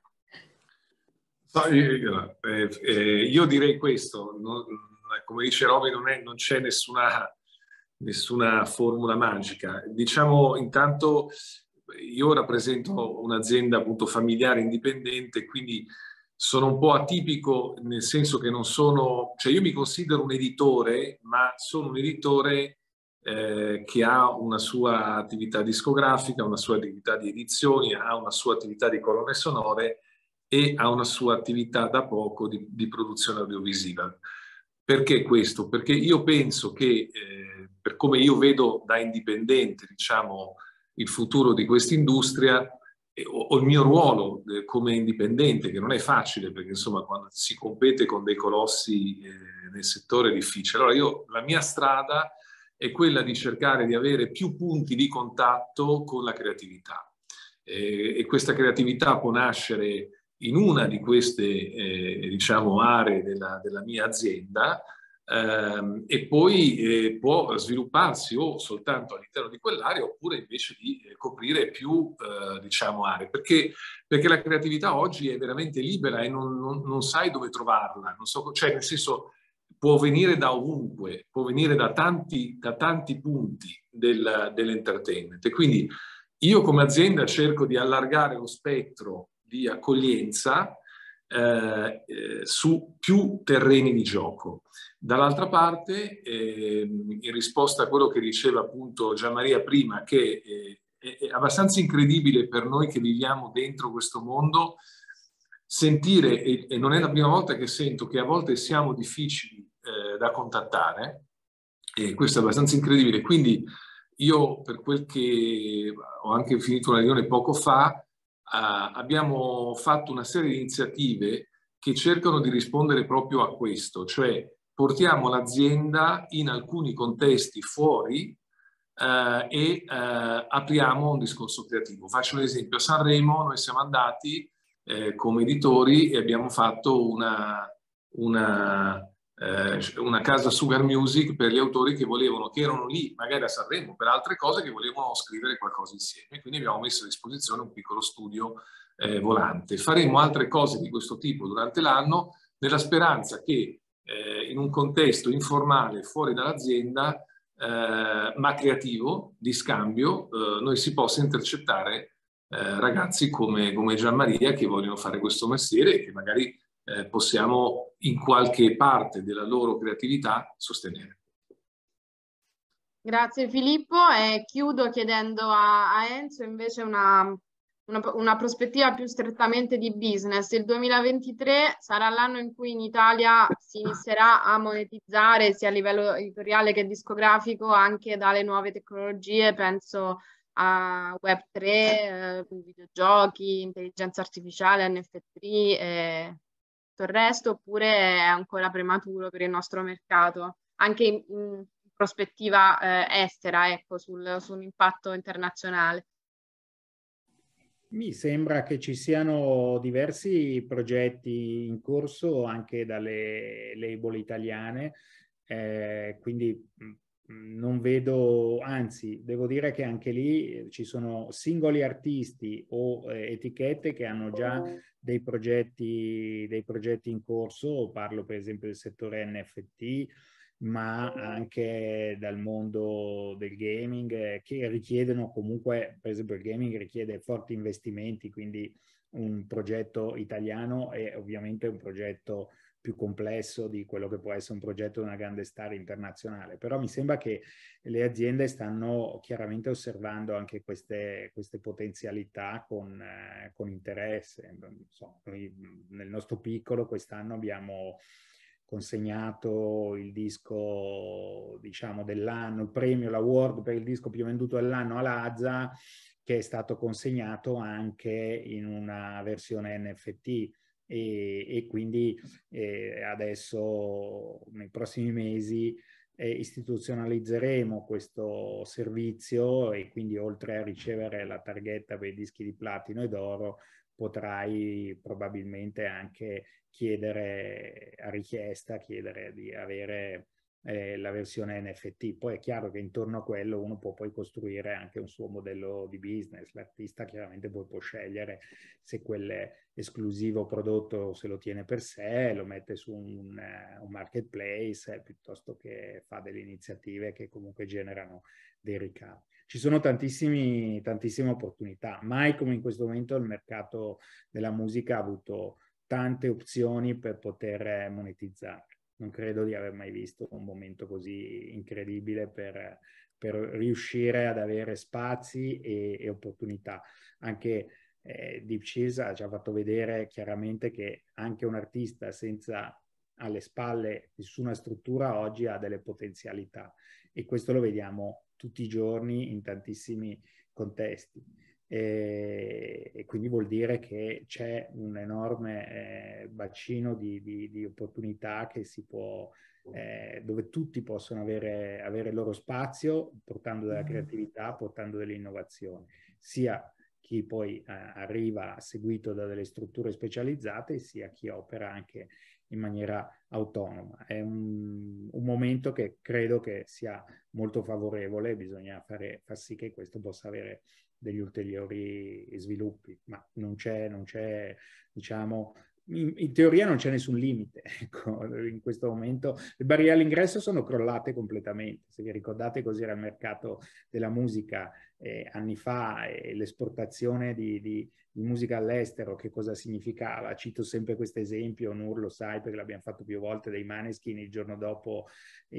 Io direi questo, come dice Roby, non c'è nessuna formula magica. Diciamo, intanto io rappresento un'azienda appunto familiare indipendente, quindi sono un po' atipico, nel senso che non sono, cioè io mi considero un editore, ma sono un editore che ha una sua attività discografica, una sua attività di edizioni, ha una sua attività di colonne sonore e ha una sua attività da poco di produzione audiovisiva. Perché questo? Perché io penso che, per come io vedo da indipendente, diciamo, il futuro di questa industria, o il mio ruolo come indipendente, che non è facile, perché insomma quando si compete con dei colossi nel settore è difficile. Allora la mia strada è quella di cercare di avere più punti di contatto con la creatività. E questa creatività può nascere in una di queste diciamo aree della mia azienda, e poi può svilupparsi o soltanto all'interno di quell'area oppure invece di coprire più diciamo aree, perché la creatività oggi è veramente libera e non sai dove trovarla, non so, cioè nel senso può venire da ovunque, può venire da tanti punti dell'entertainment, e quindi io come azienda cerco di allargare lo spettro di accoglienza su più terreni di gioco. Dall'altra parte, in risposta a quello che diceva appunto Gianmaria prima, che è abbastanza incredibile per noi che viviamo dentro questo mondo, sentire, e non è la prima volta che sento, che a volte siamo difficili da contattare, e questo è abbastanza incredibile. Quindi io, per quel che ho anche finito una riunione poco fa, abbiamo fatto una serie di iniziative che cercano di rispondere proprio a questo, cioè portiamo l'azienda in alcuni contesti fuori e apriamo un discorso creativo. Faccio un esempio: a Sanremo noi siamo andati come editori e abbiamo fatto una casa Sugar Music per gli autori che erano lì magari a Sanremo per altre cose, che volevano scrivere qualcosa insieme. Quindi abbiamo messo a disposizione un piccolo studio volante. Faremo altre cose di questo tipo durante l'anno, nella speranza che in un contesto informale fuori dall'azienda, ma creativo, di scambio, noi si possa intercettare ragazzi come Gianmaria che vogliono fare questo mestiere e che magari possiamo in qualche parte della loro creatività sostenere. Grazie Filippo, e chiudo chiedendo a Enzo invece una prospettiva più strettamente di business. Il 2023 sarà l'anno in cui in Italia si inizierà a monetizzare sia a livello editoriale che discografico anche dalle nuove tecnologie, penso a Web3, videogiochi, intelligenza artificiale, NFT e tutto il resto, oppure è ancora prematuro per il nostro mercato, anche in prospettiva estera, ecco, sull'impatto internazionale? Mi sembra che ci siano diversi progetti in corso anche dalle label italiane, quindi non vedo, anzi, devo dire che anche lì ci sono singoli artisti o etichette che hanno già dei progetti in corso. Parlo per esempio del settore NFT, ma anche dal mondo del gaming, che richiedono comunque, per esempio il gaming richiede forti investimenti, quindi un progetto italiano è ovviamente un progetto più complesso di quello che può essere un progetto di una grande star internazionale. Però mi sembra che le aziende stanno chiaramente osservando anche queste potenzialità con interesse. Non so, noi nel nostro piccolo quest'anno abbiamo consegnato il disco, diciamo, dell'anno, il premio, l'award per il disco più venduto dell'anno all'AZA, che è stato consegnato anche in una versione NFT. E quindi adesso nei prossimi mesi istituzionalizzeremo questo servizio, e quindi oltre a ricevere la targhetta per i dischi di platino e d'oro potrai probabilmente anche chiedere a richiesta, chiedere di avere la versione NFT. Poi è chiaro che intorno a quello uno può poi costruire anche un suo modello di business. L'artista chiaramente poi può scegliere se quell'esclusivo prodotto se lo tiene per sé, lo mette su un marketplace, piuttosto che fa delle iniziative che comunque generano dei ricavi. Ci sono tantissime opportunità. Mai come in questo momento il mercato della musica ha avuto tante opzioni per poter monetizzare. Non credo di aver mai visto un momento così incredibile per riuscire ad avere spazi e opportunità. Anche Deep Cheese ha già fatto vedere chiaramente che anche un artista senza alle spalle nessuna struttura oggi ha delle potenzialità, e questo lo vediamo tutti i giorni in tantissimi contesti. E quindi vuol dire che c'è un enorme bacino di opportunità che si può, dove tutti possono avere il loro spazio, portando della creatività, portando dell'innovazione, sia chi poi arriva seguito da delle strutture specializzate, sia chi opera anche in maniera autonoma. È un momento che credo che sia molto favorevole, bisogna far sì che questo possa avere degli ulteriori sviluppi, ma non c'è, diciamo, in teoria non c'è nessun limite. Ecco, in questo momento le barriere all'ingresso sono crollate completamente. Se vi ricordate cos'era il mercato della musica anni fa e l'esportazione di musica all'estero, che cosa significava? Cito sempre questo esempio, Nur lo sai perché l'abbiamo fatto più volte, dei Maneskin il giorno dopo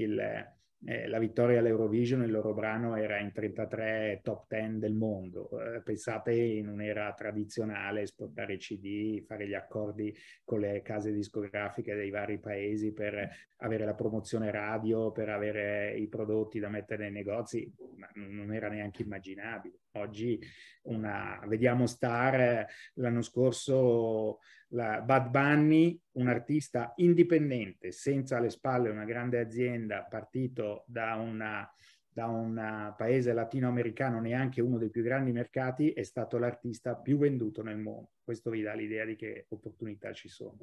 la vittoria all'Eurovision, il loro brano era in 33 top 10 del mondo. Pensate, in un'era tradizionale, esportare CD, fare gli accordi con le case discografiche dei vari paesi per avere la promozione radio, per avere i prodotti da mettere nei negozi, ma non era neanche immaginabile. Oggi vediamo Star, l'anno scorso Bad Bunny, un artista indipendente, senza alle spalle una grande azienda, partito da un paese latinoamericano, neanche uno dei più grandi mercati, è stato l'artista più venduto nel mondo. Questo vi dà l'idea di che opportunità ci sono.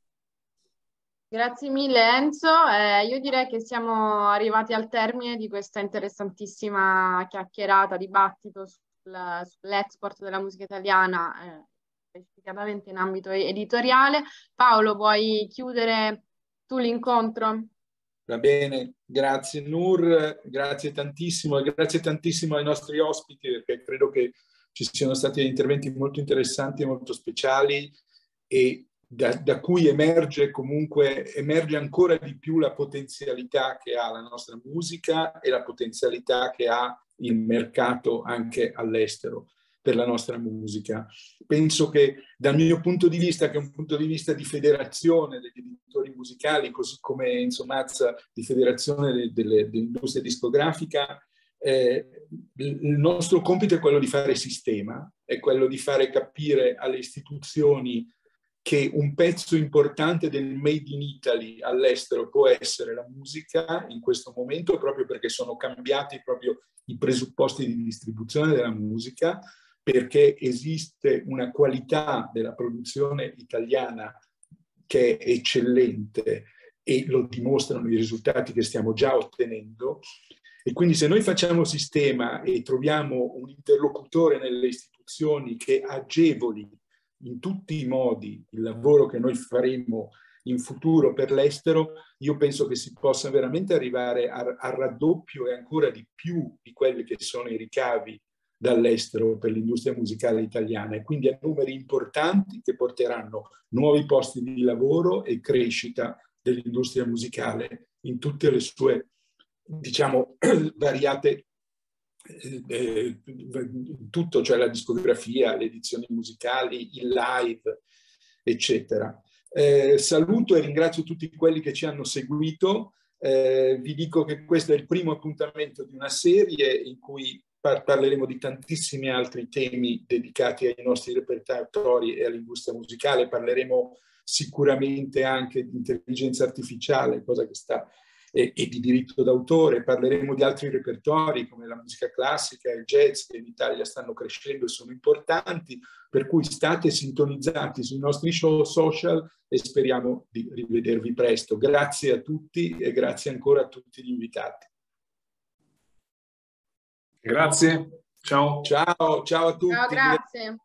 Grazie mille Enzo, io direi che siamo arrivati al termine di questa interessantissima chiacchierata, dibattito sull'export della musica italiana, specificatamente in ambito editoriale. Paolo, vuoi chiudere tu l'incontro? Va bene, grazie Nur, grazie tantissimo e grazie tantissimo ai nostri ospiti, perché credo che ci siano stati interventi molto interessanti e molto speciali, e da cui emerge ancora di più la potenzialità che ha la nostra musica e la potenzialità che ha il mercato anche all'estero per la nostra musica. Penso che dal mio punto di vista, che è un punto di vista di federazione degli editori musicali, così come Enzo Mazza di federazione dell'industria discografica, il nostro compito è quello di fare sistema, è quello di fare capire alle istituzioni che un pezzo importante del Made in Italy all'estero può essere la musica in questo momento, proprio perché sono cambiati proprio i presupposti di distribuzione della musica, perché esiste una qualità della produzione italiana che è eccellente e lo dimostrano i risultati che stiamo già ottenendo. E quindi se noi facciamo sistema e troviamo un interlocutore nelle istituzioni che agevoli in tutti i modi il lavoro che noi faremo in futuro per l'estero, io penso che si possa veramente arrivare al raddoppio e ancora di più di quelli che sono i ricavi dall'estero per l'industria musicale italiana, e quindi a numeri importanti che porteranno nuovi posti di lavoro e crescita dell'industria musicale in tutte le sue, diciamo, variate, tutto, cioè la discografia, le edizioni musicali, il live, eccetera. Saluto e ringrazio tutti quelli che ci hanno seguito. Vi dico che questo è il primo appuntamento di una serie in cui parleremo di tantissimi altri temi dedicati ai nostri repertori e all'industria musicale. Parleremo sicuramente anche di intelligenza artificiale, cosa che sta, e di diritto d'autore. Parleremo di altri repertori come la musica classica e il jazz, che in Italia stanno crescendo e sono importanti, per cui state sintonizzati sui nostri show social e speriamo di rivedervi presto. Grazie a tutti e grazie ancora a tutti gli invitati. Grazie, ciao. Ciao a tutti. Ciao, grazie.